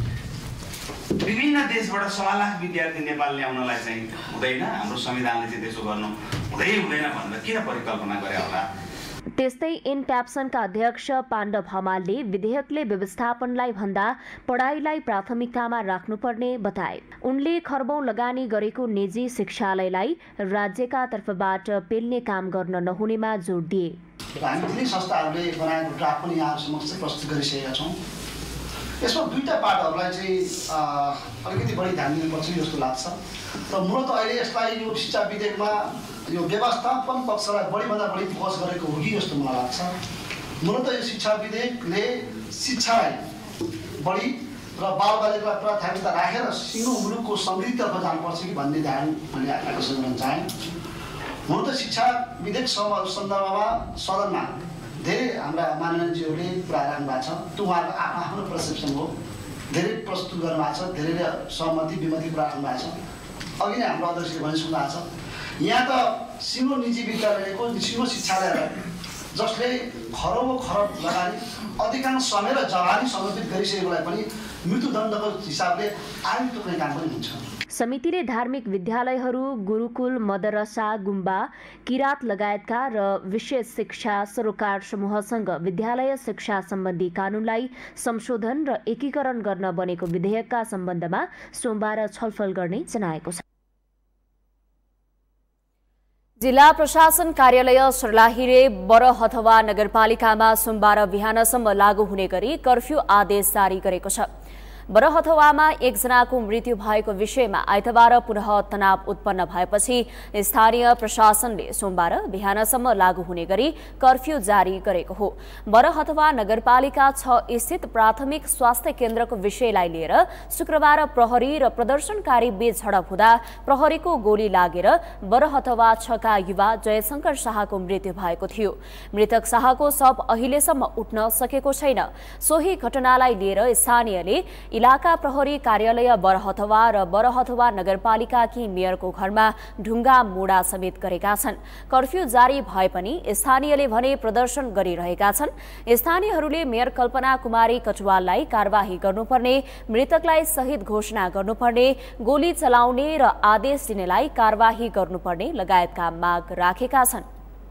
विभिन्न देशबाट सवा लाख विद्यार्थी नेपाल ल्याउनलाई चाहिँ हुँदैन। हाम्रो संविधानले चाहिँ त्यसो गर्नु हुँदै हुँदैन भनेर किन परिकल्पना गरे होला। त्यस्तै एन प्याप्सनका अध्यक्ष पाण्डव हमालले विधेयकले व्यवस्थापनलाई भन्दा पढाइलाई प्राथमिकतामा राख्नुपर्ने बताए। उनले खर्बौं लगानी गरेको निजी शिक्षालयलाई राज्यका तर्फबाट पेल्ने काम गर्न नहुनेमा जोड दिए। हामी तिनै संस्थाहरूले बनाएको ड्राफ्ट पनि यहाँ समक्ष प्रस्तुत गरिसकेका छौँ। यसमा दुईवटा पार्टहरूलाई चाहिँ अलिकति बढी ध्यान दिनुपर्छ जस्तो लाग्छ। र मूलत अहिले यसलाई यो शिक्षा विधेयकमा यो व्यवस्थापन पक्षलाई बढीभन्दा बढी फोकस गरेको हो कि जस्तो मलाई लाग्छ। मूलत यो शिक्षा विधेयकले शिक्षालाई बढी र बालबालिकालाई प्राथमिकता राखेर सिङ्गो मुलुकको समृद्धितर्फ जानुपर्छ कि भन्ने ध्यान मैले आकर्षण गर्न चाहेँ। मूलत शिक्षा विधेयक सन्दर्भमा सदनमा धेरै हाम्रा माननीयजीहरूले कुरा राख्नु भएको छ। त्यो उहाँहरूको आफ्नो आफ्नो पर्सेप्सन हो। धेरै प्रस्तुत गर्नुभएको छ, धेरैले सहमति विमति कुरा राख्नु भएको छ। अघि नै हाम्रो अध्यक्षले भनिसक्नु भएको छ, यहाँ त सिङ्गो निजी विद्यालयको सिङ्गो शिक्षालयलाई जसले खरबौँ खरब लगानी अधिकांश समय र जवानी समर्पित गरिसकेकोलाई पनि मृत्युदण्डको हिसाबले आयु तोक्ने काम पनि हुन्छ। समितिले धार्मिक विद्यालयहरू, गुरुकुल, मदरसा, गुम्बा, किरात लगायतका र विशेष शिक्षा सरोकार समूहसँग विद्यालय शिक्षा सम्बन्धी कानूनलाई संशोधन र एकीकरण गर्न बनेको विधेयकका सम्बन्धमा सोमबार छलफल गर्ने जनाएको छ। जिल्ला प्रशासन कार्यालय सर्लाहीले बरहथवा नगरपालिकामा सोमबार बिहानसम्म लागू हुने गरी कर्फ्यू आदेश जारी गरेको छ। बरहथवामा एकजनाको मृत्यु भएको विषयमा आइतबार पुनः तनाव उत्पन्न भएपछि स्थानीय प्रशासनले सोमबार बिहानसम्म लागू हुने गरी कर्फ्यू जारी गरेको हो। बरहथवा नगरपालिका छ स्थित प्राथमिक स्वास्थ्य केन्द्रको विषयलाई लिएर शुक्रबार प्रहरी र प्रदर्शनकारी बीच झडप हुँदा प्रहरीको गोली लागेर बरहथवा छका युवा जयशंकर शाहको मृत्यु भएको थियो। मृतक शाहको शव अहिलेसम्म उठ्न सकेको छैन। सोही घटनालाई लिएर स्थानीयले इलाका प्रहरी कार्यालय बरहथवा र बरहथवा नगरपालिकाकी मेयरको घरमा ढुङ्गा मुढा समेत गरेका छन्। कर्फ्यू जारी भए पनि स्थानीयले भने प्रदर्शन गरिरहेका छन्। स्थानीयहरूले मेयर कल्पना कुमारी कटुवाललाई कारबाही गर्नुपर्ने, मृतकलाई शहीद घोषणा गर्नुपर्ने, गोली चलाउने र आदेश दिनेलाई कारबाही गर्नुपर्ने लगायतका माग राखेका छन्।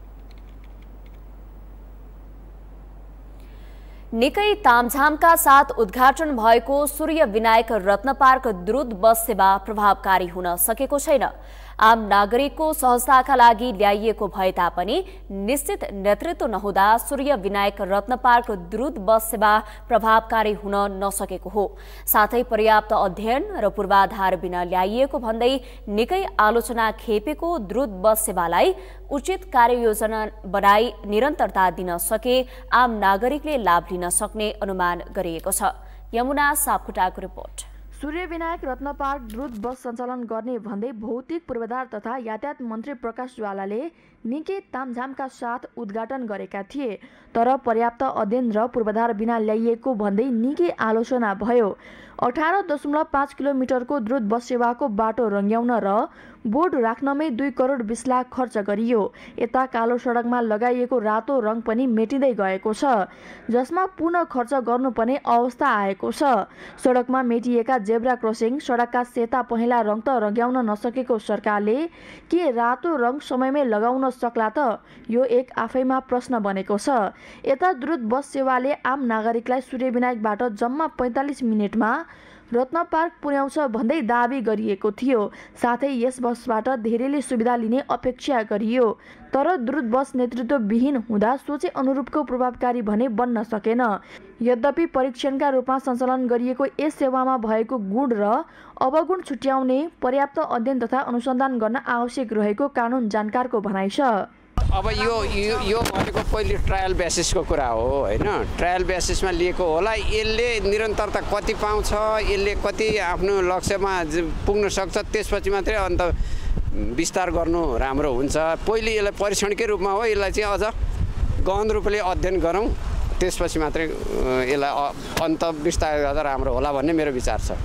निकै तामझामका साथ उद्घाटन भएको सूर्य विनायक रत्न पार्क द्रुत बस सेवा प्रभावकारी हुन सकेको छैन। आम नागरिकको सहजताका लागि ल्याइएको भए तापनि निश्चित नेतृत्व नहुँदा सूर्य विनायक रत्न पार्क द्रुत बस सेवा प्रभावकारी हुन नसकेको हो। साथै पर्याप्त अध्ययन र पूर्वाधार बिना ल्याइएको भन्दै निकै आलोचना खेपेको द्रुत बस सेवालाई उचित कार्ययोजना बनाई निरन्तरता दिन सके आम नागरिकले लाभ लिन सक्ने अनुमान गरिएको छ। यमुना सापकोटाको रिपोर्ट। सूर्य विनायक रत्न पार्क द्रुत बस सञ्चालन गर्ने भन्दै भौतिक पूर्वाधार तथा यातायात मन्त्री प्रकाश ज्वालाले निकै तामझामका साथ उद्घाटन गरेका थिए, तर पर्याप्त अध्ययन र पूर्वाधार बिना ल्याइएको भन्दै निकै आलोचना भयो। अठारह दशमलव पाँच किलोमिटरको द्रुत बस सेवाको बाटो रङ्ग्याउन र बोर्ड राख्नमै दुई करोड बीस लाख खर्च गरियो। यता कालो सडकमा लगाइएको रातो रङ पनि मेटिँदै गएको छ, जसमा पुनः खर्च गर्नुपर्ने अवस्था आएको छ। सडकमा मेटिएका जेब्रा क्रसिङ, सडकका सेता पहेँला रङ त रङ्ग्याउन नसकेको सरकारले के रातो रङ समयमै लगाउन सक्ला त? यो एक आफैमा प्रश्न बनेको छ। यता द्रुत बस सेवाले आम नागरिकलाई सूर्य विनायकबाट जम्मा पैँतालिस मिनटमा रत्न पार्क पुर्याउँछ भन्दै दाबी गरिएको थियो। साथै यस बसबाट धेरैले सुविधा लिने अपेक्षा गरियो, तर द्रुत बस नेतृत्वविहीन हुँदा सोचे अनुरूपको प्रभावकारी भने बन्न सकेन। यद्यपि परीक्षणका रूपमा सञ्चालन गरिएको यस सेवामा भएको गुण र अवगुण छुट्याउने पर्याप्त अध्ययन तथा अनुसन्धान गर्न आवश्यक रहेको कानुन जानकारको भनाइ छ। अब यो यो यो भनेको पहिले ट्रायल बेसिसको कुरा हो होइन। ट्रायल बेसिसमा लिएको होला। यसले निरन्तरता कति पाउँछ, यसले कति आफ्नो लक्ष्यमा पुग्न सक्छ, त्यसपछि मात्रै अन्त विस्तार गर्नु राम्रो हुन्छ। पहिले यसलाई परीक्षणकै रूपमा हो, यसलाई चाहिँ अझ गहन रूपले अध्ययन गरौँ, त्यसपछि मात्रै यसलाई अन्त विस्तार गर्दा राम्रो होला भन्ने मेरो विचार छ।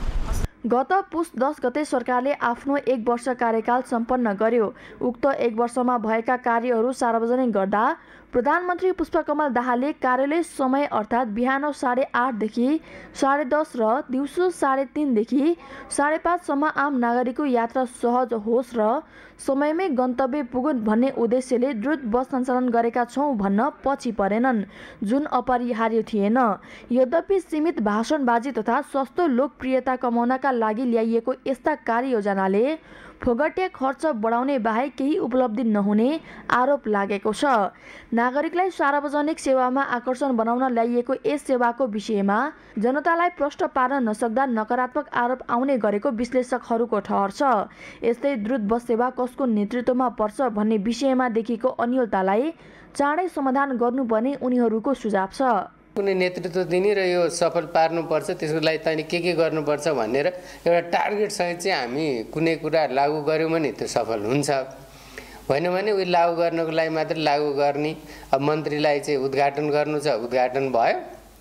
गत पुस दस गते सरकारले आफ्नो एक वर्ष कार्यकाल सम्पन्न गर्यो। उक्त एक वर्षमा भएका कार्यहरू सार्वजनिक गर्दा प्रधानमन्त्री पुष्पकमल दाहालले कार्यालय समय अर्थात् बिहान साढे आठदेखि साढे दस र दिउँसो साढे तिनदेखि साढे पाँचसम्म आम नागरिकको यात्रा सहज होस् र समयमै गन्तव्य पुगुन् भन्ने उद्देश्यले द्रुत बस सञ्चालन गरेका छौँ भन्न पछि परेनन्, जुन अपरिहार्य थिएन। यद्यपि सीमित भाषणबाजी तथा सस्तो लोकप्रियता कमाउनका लागि ल्याइएको यस्ता कार्ययोजनाले फोगटे खर्च बढाउने बाहेक केही उपलब्धि नहुने आरोप लागेको छ। नागरिकलाई सार्वजनिक सेवामा आकर्षण बनाउन ल्याइएको यस सेवाको विषयमा जनतालाई प्रश्न पार्न नसक्दा नकारात्मक आरोप आउने गरेको विश्लेषकहरूको ठहर छ। यस्तै द्रुत बस सेवा कसको नेतृत्वमा पर्छ भन्ने विषयमा देखिएको अन्योलतालाई चाँडै समाधान गर्नुपर्ने उनीहरूको सुझाव छ। कुनै नेतृत्व दिने र यो सफल पार्नुपर्छ, त्यसको लागि तैँले के के गर्नुपर्छ भनेर एउटा टार्गेटसहित चाहिँ हामी कुनै कुरा लागू गऱ्यौँ भने त्यो सफल हुन्छ। होइन भने उयो लागू गर्नको लागि मात्रै लागू गर्ने। अब मन्त्रीलाई चाहिँ उद्घाटन गर्नु छ, उद्घाटन भयो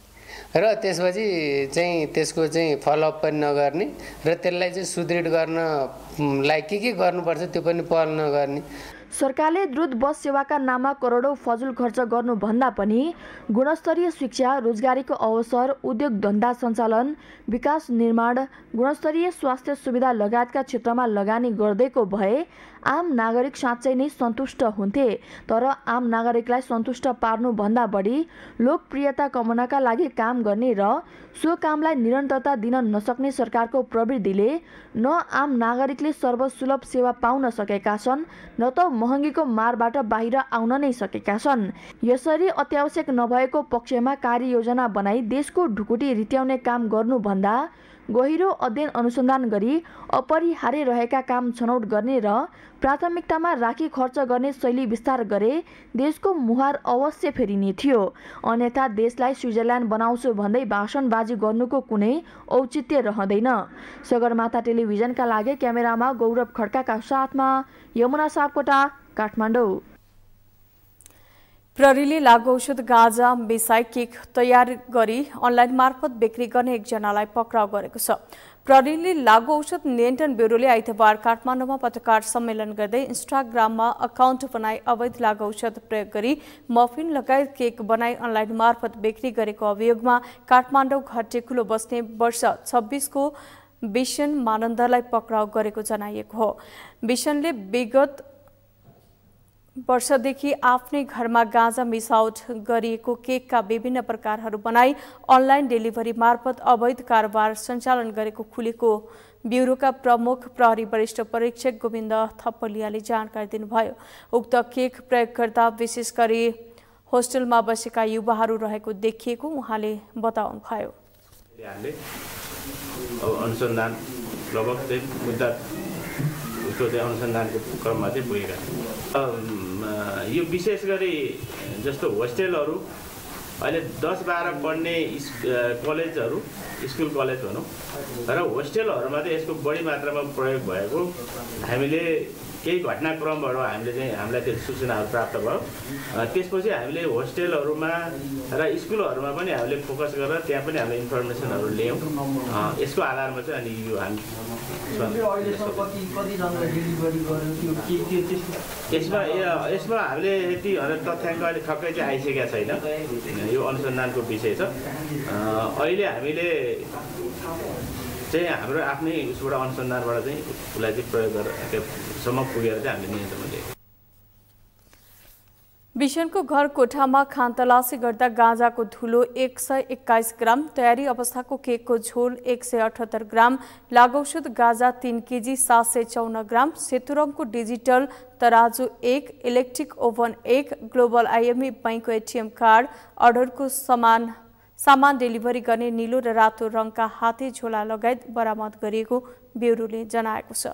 र त्यसपछि चाहिँ त्यसको चाहिँ फलोअप पनि नगर्ने र त्यसलाई चाहिँ सुदृढ गर्नलाई के के गर्नुपर्छ त्यो पनि पहल नगर्ने। सरकारले द्रुत बस सेवाका नाममा करोडौँ फजुल खर्च गर्नुभन्दा पनि गुणस्तरीय शिक्षा, रोजगारीको अवसर, उद्योग धन्दा सञ्चालन, विकास निर्माण, गुणस्तरीय स्वास्थ्य सुविधा लगायतका क्षेत्रमा लगानी गर्दैको भए आम नागरिक साँच्चै नै सन्तुष्ट हुन्थे। तर आम नागरिकलाई सन्तुष्ट पार्नुभन्दा बढी लोकप्रियता कमाउनका लागि काम गर्ने र सो कामलाई निरन्तरता दिन नसक्ने सरकारको प्रवृत्तिले न आम नागरिकले सर्वसुलभ सेवा पाउन सकेका छन्, न त महँगीको मारबाट बाहिर आउन नै सकेका छन्। यसरी अत्यावश्यक नभएको पक्षमा कार्ययोजना बनाई देशको ढुकुटी रित्याउने काम गर्नुभन्दा गहिरो अध्ययन अनुसन्धान गरी अपरिहार्य रहेका काम छनौट गर्ने र प्राथमिकतामा राखी खर्च गर्ने शैली विस्तार गरे देशको मुहार अवश्य फेरिने थियो। अन्यथा देशलाई स्विजरल्यान्ड बनाउँछु भन्दै भाषणबाजी गर्नुको कुनै औचित्य रहँदैन। सगरमाथा टेलिभिजनका लागि क्यामेरामा गौरव खड्काका साथमा यमुना सापकोटा, काठमाडौँ। प्रहरीले लागु औषध गाँजा मिसाई केक तयार गरी अनलाइन मार्फत बिक्री गर्ने एकजनालाई पक्राउ गरेको छ। प्रहरीले लागु औषध नियन्त्रण ब्युरोले आइतबार काठमाडौँमा पत्रकार सम्मेलन गर्दै इन्स्टाग्राममा अकाउन्ट बनाई अवैध लागु औषध प्रयोग गरी मफिन लगायत केक बनाई अनलाइन मार्फत बिक्री गरेको अभियोगमा काठमाडौँ घट्टेकुलो बस्ने वर्ष छब्बीसको बिशन मानन्दलाई पक्राउ गरेको जनाइएको हो। बिशनले विगत वर्षदेखि आफ्नै घरमा गाँजा मिसावट गरिएको केकका विभिन्न प्रकारहरू बनाई अनलाइन डेलिभरी मार्फत अवैध कारोबार सञ्चालन गरेको खुलेको ब्युरोका प्रमुख प्रहरी वरिष्ठ परीक्षक गोविन्द थप्पलियाले जानकारी दिनुभयो। उक्त केक प्रयोगकर्ता विशेष गरी होस्टेलमा बसेका युवाहरू रहेको देखिएको उहाँले बताउनुभयो। अनुसन्धान लगभग चाहिँ मुद्दा उसको चाहिँ अनुसन्धानको क्रममा चाहिँ पुगेका यो विशेष गरी जस्तो होस्टेलहरू अहिले दस बाह्र पढ्ने कलेजहरू स्कुल कलेज भनौँ र होस्टेलहरूमा चाहिँ यसको बढी मात्रामा प्रयोग भएको हामीले केही घटनाक्रमबाट हामीले चाहिँ हामीलाई त्यो सूचनाहरू प्राप्त भयो। त्यसपछि हामीले होस्टेलहरूमा र स्कुलहरूमा पनि हामीले फोकस गरेर त्यहाँ पनि हामीले इन्फर्मेसनहरू ल्यायौँ। यसको आधारमा चाहिँ अनि यो हामी यसमा यसमा हामीले यति तथ्याङ्क अहिले ठक्कै चाहिँ आइसकेका छैन। यो अनुसन्धानको विषय छ। अहिले हामीले चाहिँ हाम्रो आफ्नै उसबाट अनुसन्धानबाट चाहिँ उसलाई चाहिँ प्रयोग गरेर सम्म पुगेर चाहिँ हामीले नियन्त्रणमा ल्यायौँ। बिशनको घर कोठामा खानतलासी गर्दा गाँजाको धुलो एक सय एक्काइस ग्राम, तयारी अवस्थाको केकको झोल एक सय अठहत्तर ग्राम, लागौषध गाँजा तीन केजी सात सय चौन्न ग्राम, सेतुरङको डिजिटल तराजु एक, इलेक्ट्रिक ओभन एक, ग्लोबल आइएमई बैंकको एटिएम कार्ड, अर्डरको सामान सामान डेलिभरी गर्ने नीलो र रातो रङका हाते झोला लगायत बरामद गरिएको ब्युरोले जनाएको छ।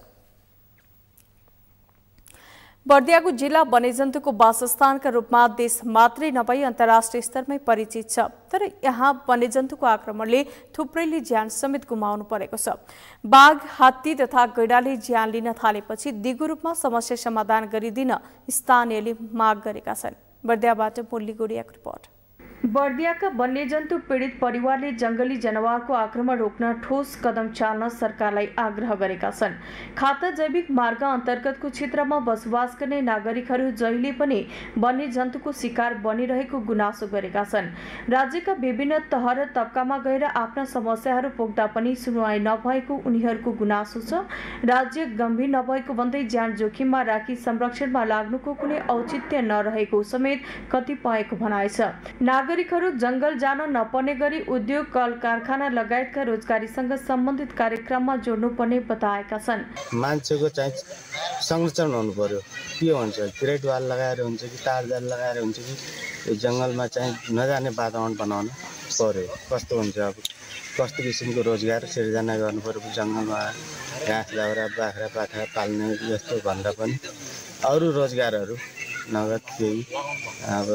बर्दियाको जिल्ला वन्यजन्तुको वासस्थानका रूपमा देश मात्रै नभई अन्तर्राष्ट्रिय स्तरमै परिचित छ। तर यहाँ वन्यजन्तुको आक्रमणले थुप्रैले ज्यान समेत गुमाउनु परेको छ। बाघ, हात्ती तथा गैंडाले ज्यान लिन थालेपछि दिगो रूपमा समस्या समाधान गरिदिन स्थानीयले माग गरेका छन्। बर्दियाबाट मुरली गुडियाको रिपोर्ट। बर्दियाका वन्यजन्तु पीडित परिवारले जंगली जनावरको आक्रमण रोक्न ठोस कदम चाल्न सरकारलाई आग्रह गरेका छन्। खाता जैविक मार्ग अन्तर्गतको क्षेत्रमा बसोबास गर्ने नागरिकहरू जहिले पनि वन्यजन्तुको शिकार बनिरहेको गुनासो गरेका छन्। राज्यका विभिन्न तह र तबकामा गएर आफ्ना समस्याहरू पोख्दा पनि सुनवाई नभएको उनीहरूको गुनासो छ। राज्य गम्भीर नभएको भन्दै ज्यान जोखिममा राखी संरक्षणमा लाग्नुको कुनै औचित्य नरहेको समेत कतिपयको भनाइ छ। नागरिकहरू जंगल जान नपर्ने गरी उद्योग, कल कारखाना लगायतका रोजगारीसँग सम्बन्धित कार्यक्रममा जोड्नुपर्ने बताएका छन्। मान्छेको चाहिँ संरक्षण हुनु पर्यो। के हुन्छ, ग्रेट वाल लगाएर हुन्छ कि तारजाल लगाएर हुन्छ कि जंगलमा चाहिँ नजाने वातावरण बनाउनु पर्यो। कस्तो हुन्छ, अब कस्तो किसिमको रोजगार सिर्जना गर्नु पर्यो। जंगलमा घाँस दाउरा बाख्रा पाखा पाल्ने जस्तो भन्दा पनि अरू रोजगारहरू नगद केही अब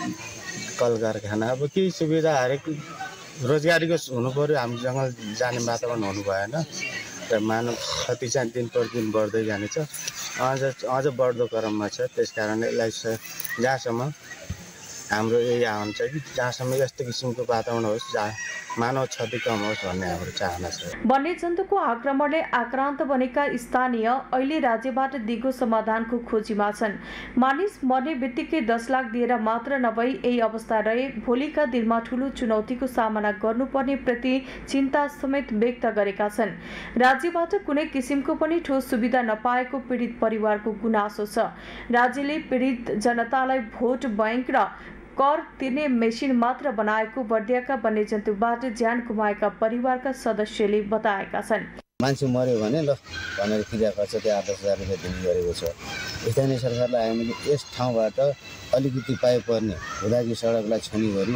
कल कारखाना अब केही सुविधा हरेक रोजगारीको हुनु पर्यो। हामी जङ्गल जाने वातावरण हुनु भएन र मानव क्षति चाहिँ दिन प्रतिदिन बढ्दै जानेछ, अझ अझ बढ्दो क्रममा छ। त्यस कारणले यसलाई जहाँसम्म हाम्रो यही आह्वान छ कि जहाँसम्म यस्तो किसिमको वातावरण होस् जहाँ मानव क्षति कम होस् भन्ने हाम्रो चाहना छ। वन्यजन्तुको आक्रमणले आक्रान्त बनेका स्थानीय अहिले राज्यबाट दिगो समाधानको खोजीमा छन्। मानिस मर्ने बित्तिकै दस लाख दिएर मात्र नभई यही अवस्था रहे भोलिका दिनमा ठूलो चुनौतीको सामना गर्नुपर्ने प्रति चिन्ता समेत व्यक्त गरेका छन्। राज्यबाट कुनै किसिमको पनि ठोस सुविधा नपाएको पीडित परिवारको गुनासो छ। राज्यले पीडित जनतालाई भोट बैंक र कर तिर्ने मेसिन मात्र बनाएको बर्दियाका वन्यजन्तुबाट ज्यान गुमाएका परिवारका सदस्यले बताएका छन्। मान्छे मर्यो भने ल भनेर फिर्ता खर्च त्यो आठ दस हजार रुपियाँ दिने गरेको छ। स्थानीय सरकारलाई हामीले यस ठाउँबाट अलिकति पाइपर्ने हुँदाकी सडकलाई छानी गरी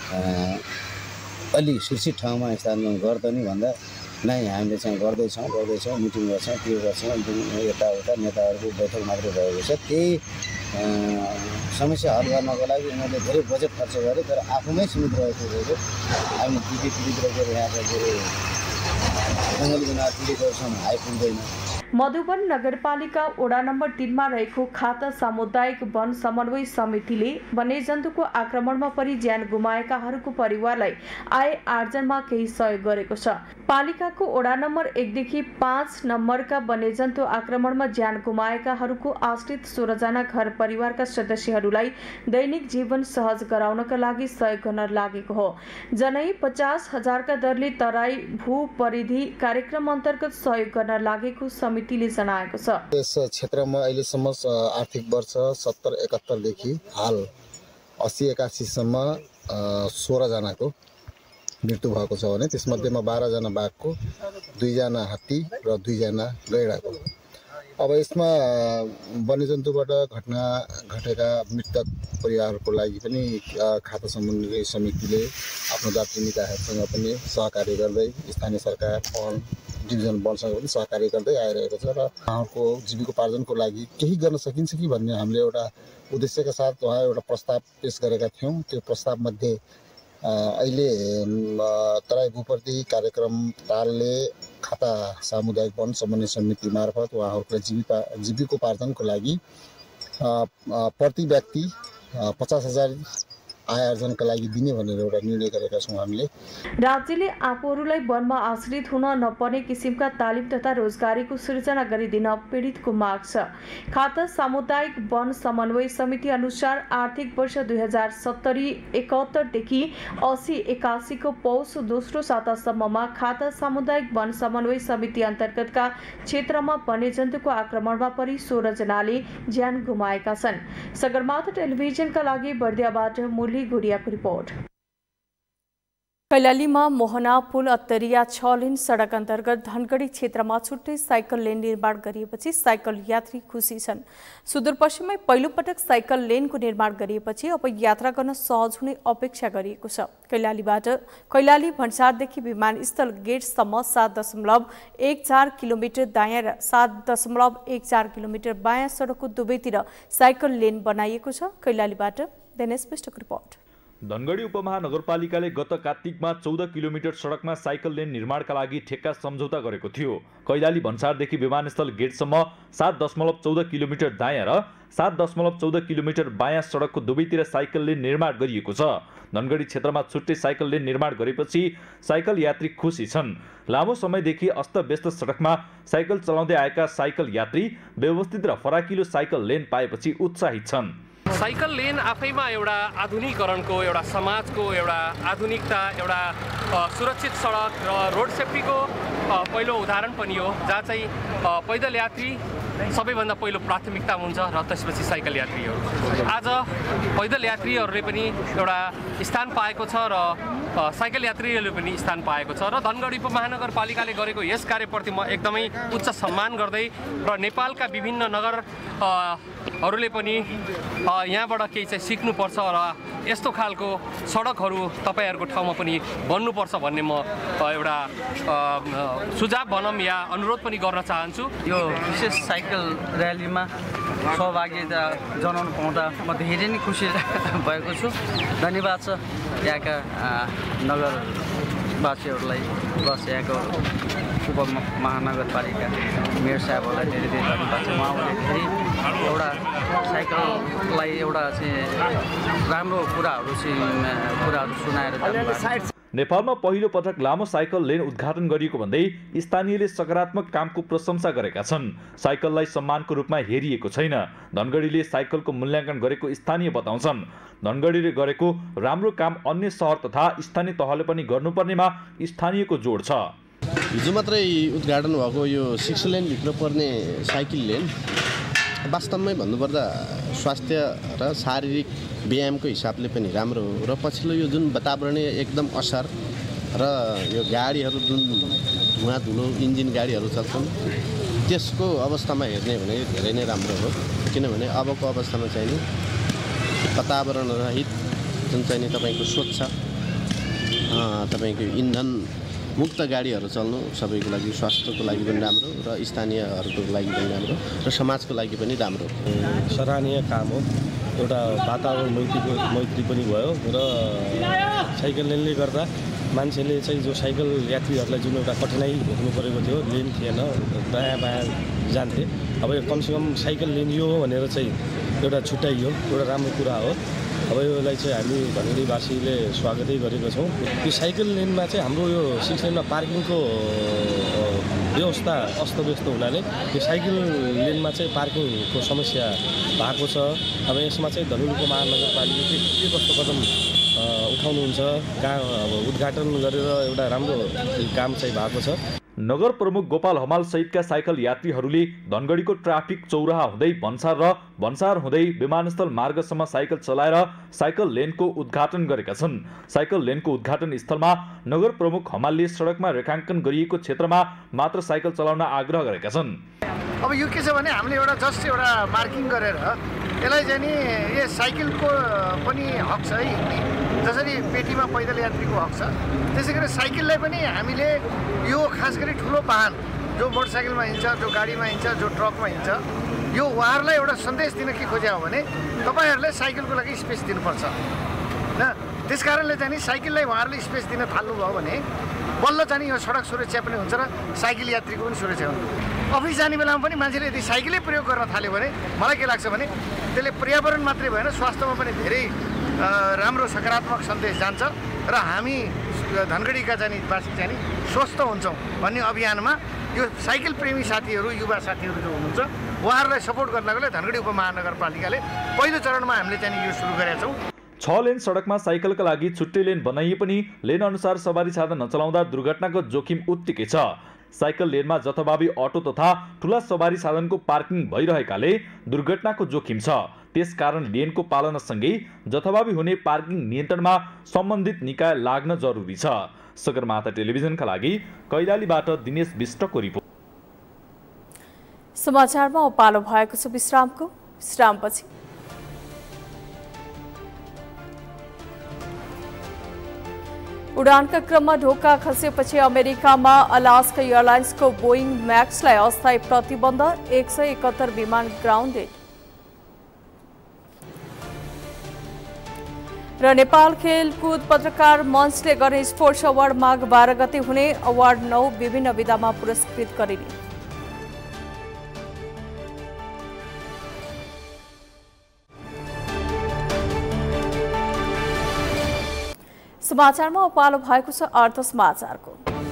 अलि सुरक्षित ठाउँमा स्थानान्तरण गर्दैन भन्दा नै हामीले चाहिँ गर्दैछौँ गर्दैछौँ मिटिङ गर्छौँ के गर्छौँ यताउता नेताहरूको बैठक मात्रै भएको छ। त्यही समस्या हल गर्नको लागि उनीहरूले धेरै बजेट खर्च गरे तर आफूमै सीमित रहेको हो। हामी दिदी पीडित रहेर यहाँ के अरे जङ्गली जनावर पीडितहरूसम्म आइपुग्दैन। मधुवन नगरपालिका वडा नम्बर तीनमा रहेको खाता सामुदायिक वन समन्वय समितिले वन्यजन्तुको आक्रमणमा परि ज्यान गुमाएकाहरूको परिवारलाई आय आर्जनमा केही सहयोग गरेको छ। पालिकाको वडा नम्बर एकदेखि पाँच नम्बरका वन्यजन्तु आक्रमणमा ज्यान गुमाएकाहरूको आश्रित सोह्र जना घर परिवारका सदस्यहरूलाई दैनिक जीवन सहज गराउनका लागि सहयोग गर्न लागेको हो। जनै पचास हजारका दरले तराई भू परिधि कार्यक्रम अन्तर्गत सहयोग गर्न लागेको समितिले जनाएको छ। यस क्षेत्रमा अहिलेसम्म आर्थिक वर्ष सत्तर एकहत्तरदेखि हाल अस्सी एकासीसम्म सोह्र जनाको मृत्यु भएको छ भने त्यसमध्येमा बाह्र जना बाघको, दुईजना हात्ती र दुईजना गैंडाको। अब यसमा वन्यजन्तुबाट घटना घटेका मृतक परिवारको लागि पनि खाता समन्वय समितिले आफ्नो जातीय निकायहरूसँग पनि सहकार्य गर्दै स्थानीय सरकार वन डिभिजन वनसँग पनि सहकार्य गर्दै आइरहेको छ र उहाँको जीविकोपार्जनको लागि केही गर्न सकिन्छ कि भन्ने हामीले एउटा उद्देश्यका साथ उहाँ एउटा प्रस्ताव पेश गरेका थियौँ। त्यो प्रस्तावमध्ये अहिले तराई भूप्रति कार्यक्रम तालले खाता सामुदायिक वन समन्वय समिति मार्फत उहाँहरूलाई जीविका जीविकोपार्जनको लागि प्रति व्यक्ति पचास हजार आय आर्जनका लागि दिने भनेर एउटा निर्णय गरेका छौँ हामीले। राज्यले आफूहरूलाई वनमा आश्रित हुन नपर्ने किसिमका तालिम तथा रोजगारीको सृजना गरिदिन पीडितको माग छ। खाता सामुदायिक वन समन्वय समिति अनुसार आर्थिक वर्ष दुई हजार सत्तरी एकहत्तरदेखि अस्सी एकासीको पौष दोस्रो सातासम्ममा खाता सामुदायिक वन समन्वय समिति अन्तर्गतका क्षेत्रमा वन्यजन्तुको आक्रमणमा परि सोह्र जनाले ज्यान गुमाएका छन्। सगरमाथा टेलिभिजनका लागि बर्दियाबाट मुरली गुडियाको रिपोर्ट। कैलालीमा मोहना पुल अत्तरिया छ लेन सडक अन्तर्गत धनगढी क्षेत्रमा छुट्टै साइकल लेन निर्माण गरिएपछि साइकल यात्री खुसी छन्। सुदूरपश्चिममै पहिलो पटक साइकल लेनको निर्माण गरिएपछि अब यात्रा गर्न सहज हुने अपेक्षा गरिएको छ। कैलालीबाट कैलाली भन्सारदेखि विमानस्थल गेटसम्म सात दशमलव एक चार किलोमिटर दायाँ र सात दशमलव एक चार किलोमिटर बायाँ सडकको दुवैतिर साइकल लेन बनाइएको छ। कैलालीबाट दिनेश विष्टको रिपोर्ट। धनगढी उपमहानगरपालिकाले गत कार्तिकमा चौध किलोमिटर सडकमा साइकल लेन निर्माणका लागि ठेक्का सम्झौता गरेको थियो। कैलाली भन्सारदेखि विमानस्थल गेटसम्म सात दशमलव चौध किलोमिटर दायाँ र सात दशमलव चौध किलोमिटर बायाँ सडकको दुवैतिर साइकल लेन निर्माण गरिएको छ। धनगढी क्षेत्रमा छुट्टै साइकल लेन निर्माण गरेपछि साइकल यात्री खुसी छन्। लामो समयदेखि अस्तव्यस्त सडकमा साइकल चलाउँदै आएका साइकल यात्री व्यवस्थित र फराकिलो साइकल लेन पाएपछि उत्साहित छन्। साइकल लेन आफैमा एउटा आधुनिकीकरणको, एउटा समाजको एउटा आधुनिकता, एउटा सुरक्षित सडक र रोड सेफ्टीको पहिलो उदाहरण पनि हो, जहाँ चाहिँ पैदल यात्री सबैभन्दा पहिलो प्राथमिकता हुन्छ र त्यसपछि साइकल यात्रीहरू। आज पैदल यात्रीहरूले पनि एउटा स्थान पाएको छ र साइकल यात्रीहरूले पनि स्थान पाएको छ र धनगढी उपमहानगरपालिकाले गरेको यस कार्यप्रति म एकदमै उच्च सम्मान गर्दै र नेपालका विभिन्न नगर हरूले पनि यहाँबाट केही चाहिँ सिक्नुपर्छ र यस्तो खालको सडकहरू तपाईँहरूको ठाउँमा पनि बन्नुपर्छ भन्ने म एउटा सुझाव भनौँ या अनुरोध पनि गर्न चाहन्छु। यो विशेष साइकल र्यालीमा सहभागिता जनाउनु पाउँदा म धेरै नै खुसी भएको छु। धन्यवाद छ यहाँका नगरवासीहरूलाई, प्लस यहाँको उपमहानगरपालिका मेयर साहबहरूलाई धेरै धेरै धन्यवाद छ। उहाँहरूले धेरै एउटा साइकललाई एउटा चाहिँ राम्रो कुराहरू चाहिँ कुराहरू सुनाएर जानुभएको छ। नेपालमा पहिलो पटक लामो साइकल लेन उद्घाटन गरिएको भन्दै स्थानीयले सकारात्मक कामको प्रशंसा गरेका छन्। साइकललाई सम्मानको रूपमा हेरिएको छैन। धनगढीले साइकलको मूल्याङ्कन गरेको स्थानीय बताउँछन्। धनगढीले गरेको राम्रो काम अन्य सहर तथा स्थानीय तहले पनि गर्नुपर्नेमा स्थानीयको जोड छ। हिजो मात्रै उद्घाटन भएको यो सिक्स लेनभित्र पर्ने साइकल लेन वास्तवमै भन्नुपर्दा स्वास्थ्य र शारीरिक व्यायामको हिसाबले पनि राम्रो हो र पछिल्लो यो जुन वातावरणीय एकदम असर र यो गाडीहरू जुन धुवा धुलो इन्जिन गाडीहरू चल्छन् त्यसको अवस्थामा हेर्ने भने धेरै नै राम्रो हो। किनभने अबको अवस्थामा चाहिँ नि वातावरण रहित जुन चाहिँ नि तपाईँको स्वच्छ तपाईँको इन्धन मुक्त गाडीहरू चल्नु सबैको लागि, स्वास्थ्यको लागि पनि राम्रो र स्थानीयहरूको लागि पनि राम्रो र समाजको लागि पनि राम्रो। सराहनीय काम हो। एउटा वातावरण मैत्री मैत्री पनि भयो र साइकल लेनले गर्दा मान्छेले चाहिँ जो साइकल यात्रीहरूलाई जुन एउटा कठिनाइ भोग्नु परेको थियो, लेन थिएन, दायाँ बायाँ जान्थे, अब यो कमसेकम साइकल लेन यो हो भनेर चाहिँ एउटा छुट्याइयो, एउटा राम्रो कुरा हो। अब योलाई चाहिँ हामी धनगढीवासीले स्वागतै गरेको छौँ। यो साइकल लेनमा चाहिँ हाम्रो यो सिक्स लेनमा पार्किङको व्यवस्था अस्तव्यस्त हुनाले यो साइकल लेनमा चाहिँ पार्किङको समस्या भएको छ। अब यसमा चाहिँ धनुषको महानगरपालिकाले के कस्तो कदम उठाउनुहुन्छ, कहाँ अब उद्घाटन गरेर एउटा राम्रो काम चाहिँ भएको छ। नगर प्रमुख गोपाल हमाल सहितका साइकल यात्रीहरूले धनगढीको ट्राफिक चौराहा हुँदै भन्सार र भन्सार हुँदै विमानस्थल मार्गसम्म साइकल चलाएर साइकल लेनको उद्घाटन गरेका छन्। साइकल लेनको उद्घाटन स्थलमा नगर प्रमुख हमालले सडकमा रेखाङ्कन गरिएको क्षेत्रमा मात्र साइकल चलाउन आग्रह गरेका छन्। अब यो के छ भने हामीले एउटा जस्ट एउटा मार्किङ गरेर यसलाई चाहिँ नि यो साइकलको पनि हक छ है, जसरी पेटीमा पैदल यात्रीको हक छ त्यसै गरी साइकललाई पनि हामीले यो खास गरी ठुलो वाहन जो मोटरसाइकलमा हिँड्छ, जो गाडीमा हिँड्छ, जो ट्रकमा हिँड्छ, यो उहाँहरूलाई एउटा सन्देश दिन के खोज्या हो भने तपाईँहरूले साइकलको लागि स्पेस दिनुपर्छ होइन। त्यस कारणले चाहिँ नि साइकललाई उहाँहरूले स्पेस दिन थाल्नुभयो भने बल्ल चाहिँ यो सडक सुरक्षा पनि हुन्छ र साइकल यात्रीको पनि सुरक्षा हुन्छ। अफिस जाने बेलामा पनि मान्छेले यदि साइकलै प्रयोग गर्न थाल्यो भने मलाई के लाग्छ भने त्यसले पर्यावरण मात्रै भएन स्वास्थ्यमा पनि धेरै राम्रो सकारात्मक सन्देश जान्छ र हामी धनगढीका चाहिँ वासी चाहिँ स्वस्थ हुन्छौँ भन्ने अभियानमा यो साइकल प्रेमी साथीहरू, युवा साथीहरू जो हुनुहुन्छ उहाँहरूलाई सपोर्ट गर्नको लागि धनगढी उपमहानगरपालिकाले पहिलो चरणमा हामीले चाहिँ यो सुरु गरेका छौँ। छ लेन सडकमा साइकलका लागि छुट्टै लेन बनाइए पनि लेन अनुसार सवारी साधन नचलाउँदा दुर्घटनाको जोखिम उत्तिकै छ। साइकल लेनमा जथाभावी अटो तथा ठुला सवारी साधनको पार्किङ भइरहेकाले दुर्घटनाको जोखिम छ। त्यसकारण लेनको पालनासँगै जथाभावी हुने पार्किङ नियन्त्रणमा सम्बन्धित निकाय लाग्न जरुरी छ। सगरमाथा टेलिभिजनका लागि कैलालीबाट दिनेश विष्टको रिपोर्ट। समाचारमा पालो भएको छ विश्रामको। विश्रामपछि उडानका क्रममा ढोका खसेपछि अमेरिकामा अलास्का एयरलाइन्सको बोइङ म्याक्सलाई अस्थायी प्रतिबन्ध, एक सय एकहत्तर विमान ग्राउन्डेड। र नेपाल खेलकुद पत्रकार मञ्चले गर्ने स्पोर्ट्स अवार्ड माघ बाह्र गते हुने। अवार्ड नौ विभिन्न विधामा पुरस्कृत गरिने। समाचारमा पालो भएको छ अर्थ समाचारको।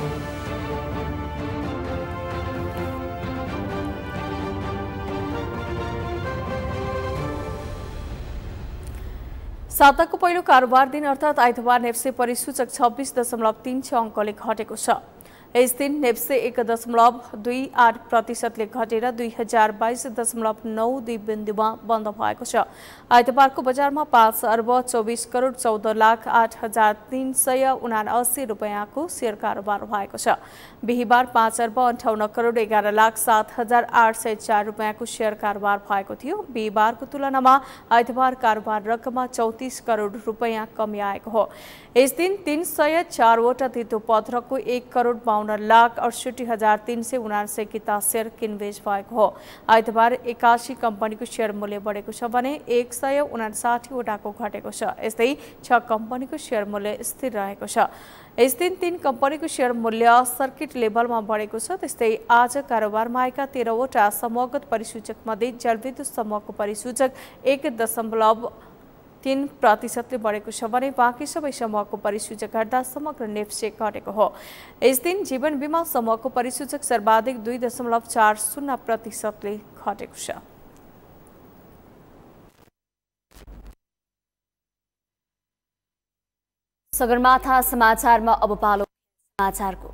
साताको पहिलो कारोबार दिन अर्थात् आइतबार नेप्से परिसूचक छब्बीस दशमलव तीन छ अङ्कले घटेको छ। यस दिन नेप्से एक दशमलव दुई आठ प्रतिशतले घटेर दुई हजार बाइस दशमलव नौ दुई बिन्दुमा बन्द भएको छ। आइतबारको बजारमा पाँच अर्ब चौबिस करोड चौध लाख आठ हजार तीन सय उनासी रुपियाँको सेयर कारोबार भएको छ। बिहिबार पाँच अर्ब अन्ठाउन्न करोड एघार लाख सात हजार आठ सय चार रुपियाँको सेयर कारोबार भएको थियो। बिहिबारको तुलनामा आइतबार कारोबार रकममा चौतिस करोड रुपियाँ कमी आएको हो। यस दिन तीन सय चारवटा धितो पत्रको एक करोड बाउन्न लाख अडसठी हजार तीन सय उनासी किता सेयर किनबेच भएको हो। आइतबार एकासी कम्पनीको सेयर मूल्य बढेको छ भने एक सय उनासाठीवटाको घटेको छ। यस्तै छ कम्पनीको सेयर मूल्य स्थिर रहेको छ। यस दिन तीन कम्पनीको सेयर मूल्य सर्किट लेभलमा बढेको छ। त्यस्तै आज कारोबारमा आएका तेह्रवटा समूहगत परिसूचकमध्ये जलविद्युत समूहको परिसूचक एक दशमलव तीन प्रतिशतले बढेको छ भने बाँकी सबै समूहको परिसूचक घट्दा समग्र नेप्से घटेको हो। यस दिन जीवन बीमा समूहको परिसूचक सर्वाधिक दुई दशमलव चार शून्य प्रतिशतले घटेको छ। सगरमाथा समाचारमा अब पालो समाचारको।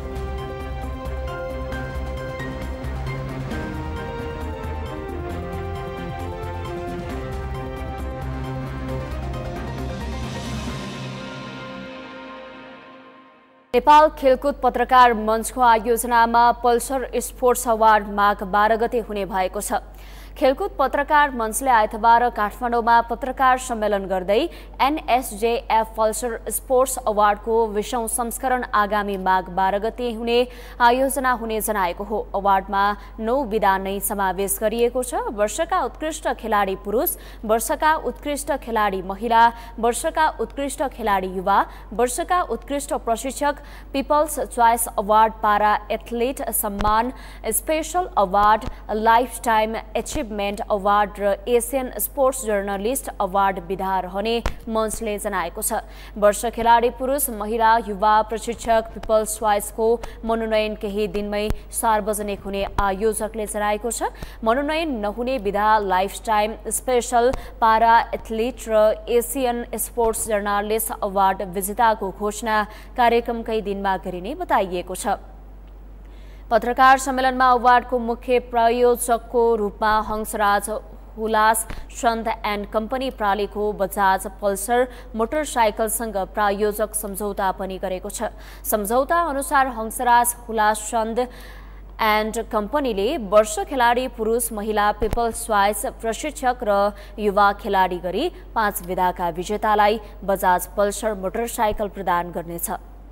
नेपाल खेलकुद पत्रकार मञ्चको आयोजनामा पल्सर स्पोर्ट्स अवार्ड माघ बाह्र गते हुने भएको छ। खेलकुद पत्रकार मञ्चले आइतबार काठमाडौँमा पत्रकार सम्मेलन गर्दै एनएसजेएफ पल्सर स्पोर्ट्स अवार्डको विशौं संस्करण आगामी माघ बाह्र गते हुने आयोजना हुने जनाएको हो। अवार्डमा नौ विधा नै समावेश गरिएको छ। वर्षका उत्कृष्ट खेलाडी पुरुष, वर्षका उत्कृष्ट खेलाडी महिला, वर्षका उत्कृष्ट खेलाडी युवा, वर्षका उत्कृष्ट प्रशिक्षक, people's choice award, para athlete सम्मान, special award, lifetime achievement award र एसियन स्पोर्ट्स जर्नलिस्ट अवार्ड विधा रहने मञ्चले जनाएको छ। वर्ष खेलाडी पुरुष, महिला, युवा, प्रशिक्षक, पिपल्स च्वाइसको मनोनयन केही दिनमै सार्वजनिक हुने आयोजकले जनाएको छ। मनोनयन नहुने विधा lifetime, special, para athlete र एसियन स्पोर्ट्स जर्नलिस्ट अवार्ड विजेताको घोषणा कार्यक्रमकै दिनमा गरिने बताइएको छ। पत्रकार सम्मेलनमा अवार्डको मुख्य प्रायोजकको रूपमा Hansraj Hulaschand and company प्रालीको बजाज पल्सर मोटरसाइकलसँग प्रायोजक सम्झौता पनि गरेको छ। सम्झौता अनुसार हंसराज हुलास सन्द एन्ड कम्पनीले वर्ष खेलाडी पुरुष, महिला, पिपल्स च्वाइस, प्रशिक्षक र युवा खेलाडी गरी पाँच विधाका विजेतालाई बजाज पल्सर मोटरसाइकल प्रदान गर्नेछ।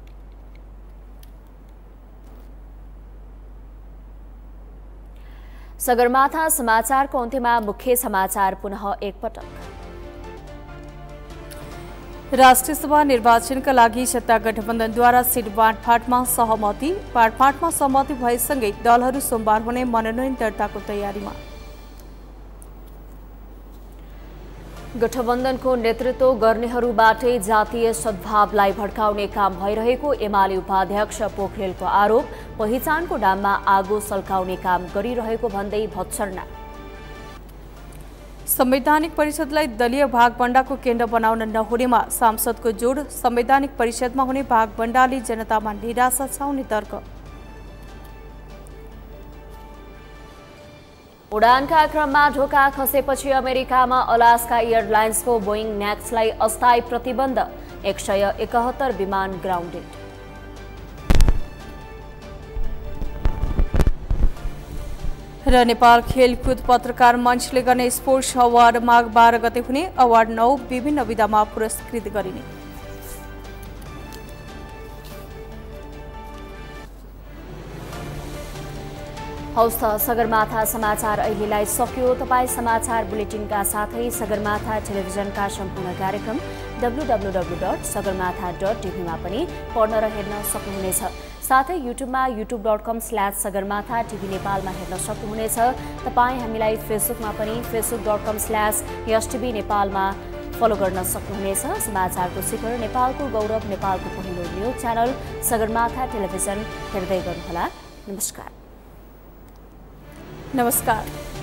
सगरमाथा समाचारको अन्त्यमा मुख्य समाचार पुनः एकपटक। राष्ट्रिय सभा निर्वाचनका लागि सत्ता गठबन्धनद्वारा सिट बाँडफाँडमा सहमति। बाँडफाँडमा सहमति भएसँगै दलहरू सोमबार हुने मनोनयन दर्ताको तयारीमा। गठबन्धनको नेतृत्व गर्नेहरूबाटै जातीय सद्भावलाई भड्काउने काम भइरहेको एमाले उपाध्यक्ष पोखरेलको आरोप। पहिचानको नाममा आगो सल्काउने काम गरिरहेको भन्दै भत्सर्ना। संवैधानिक परिषदलाई दलीय भागभण्डाको केन्द्र बनाउन नहुनेमा सांसदको जोड। संवैधानिक परिषदमा हुने भागभण्डाले जनतामा निराशा छाउने तर्क। उडानका क्रममा ढोका खसेपछि अमेरिकामा अलास्का एयरलाइन्सको बोइङ म्याक्सलाई अस्थायी प्रतिबन्ध। एक सय एकहत्तर विमान ग्राउन्डेड। र नेपाल खेलकुद पत्रकार मञ्चले गर्ने स्पोर्ट्स अवार्ड माघ बाह्र गते हुने। अवार्ड नौ विभिन्न विधामा पुरस्कृत गरिने। हौस् त सगरमाथा समाचार अहिलेलाई सक्यो। तपाईँ समाचार बुलेटिनका साथै सगरमाथा टेलिभिजनका सम्पूर्ण कार्यक्रम W W W dot Sagarmatha dot टिभीमा पनि पढ्न र हेर्न सक्नुहुनेछ। साथै युट्युबमा YouTube dot com slash Sagarmatha TV नेपालमा हेर्न सक्नुहुनेछ। तपाईँ हामीलाई फेसबुकमा पनि Facebook dot com slash S TV नेपालमा फलो गर्न सक्नुहुनेछ। समाचारको शिखर, नेपालको गौरव, नेपालको पहिलो न्युज च्यानल सगरमाथा टेलिभिजन हेर्दै गर्नुहोला। नमस्कार। नमस्कार।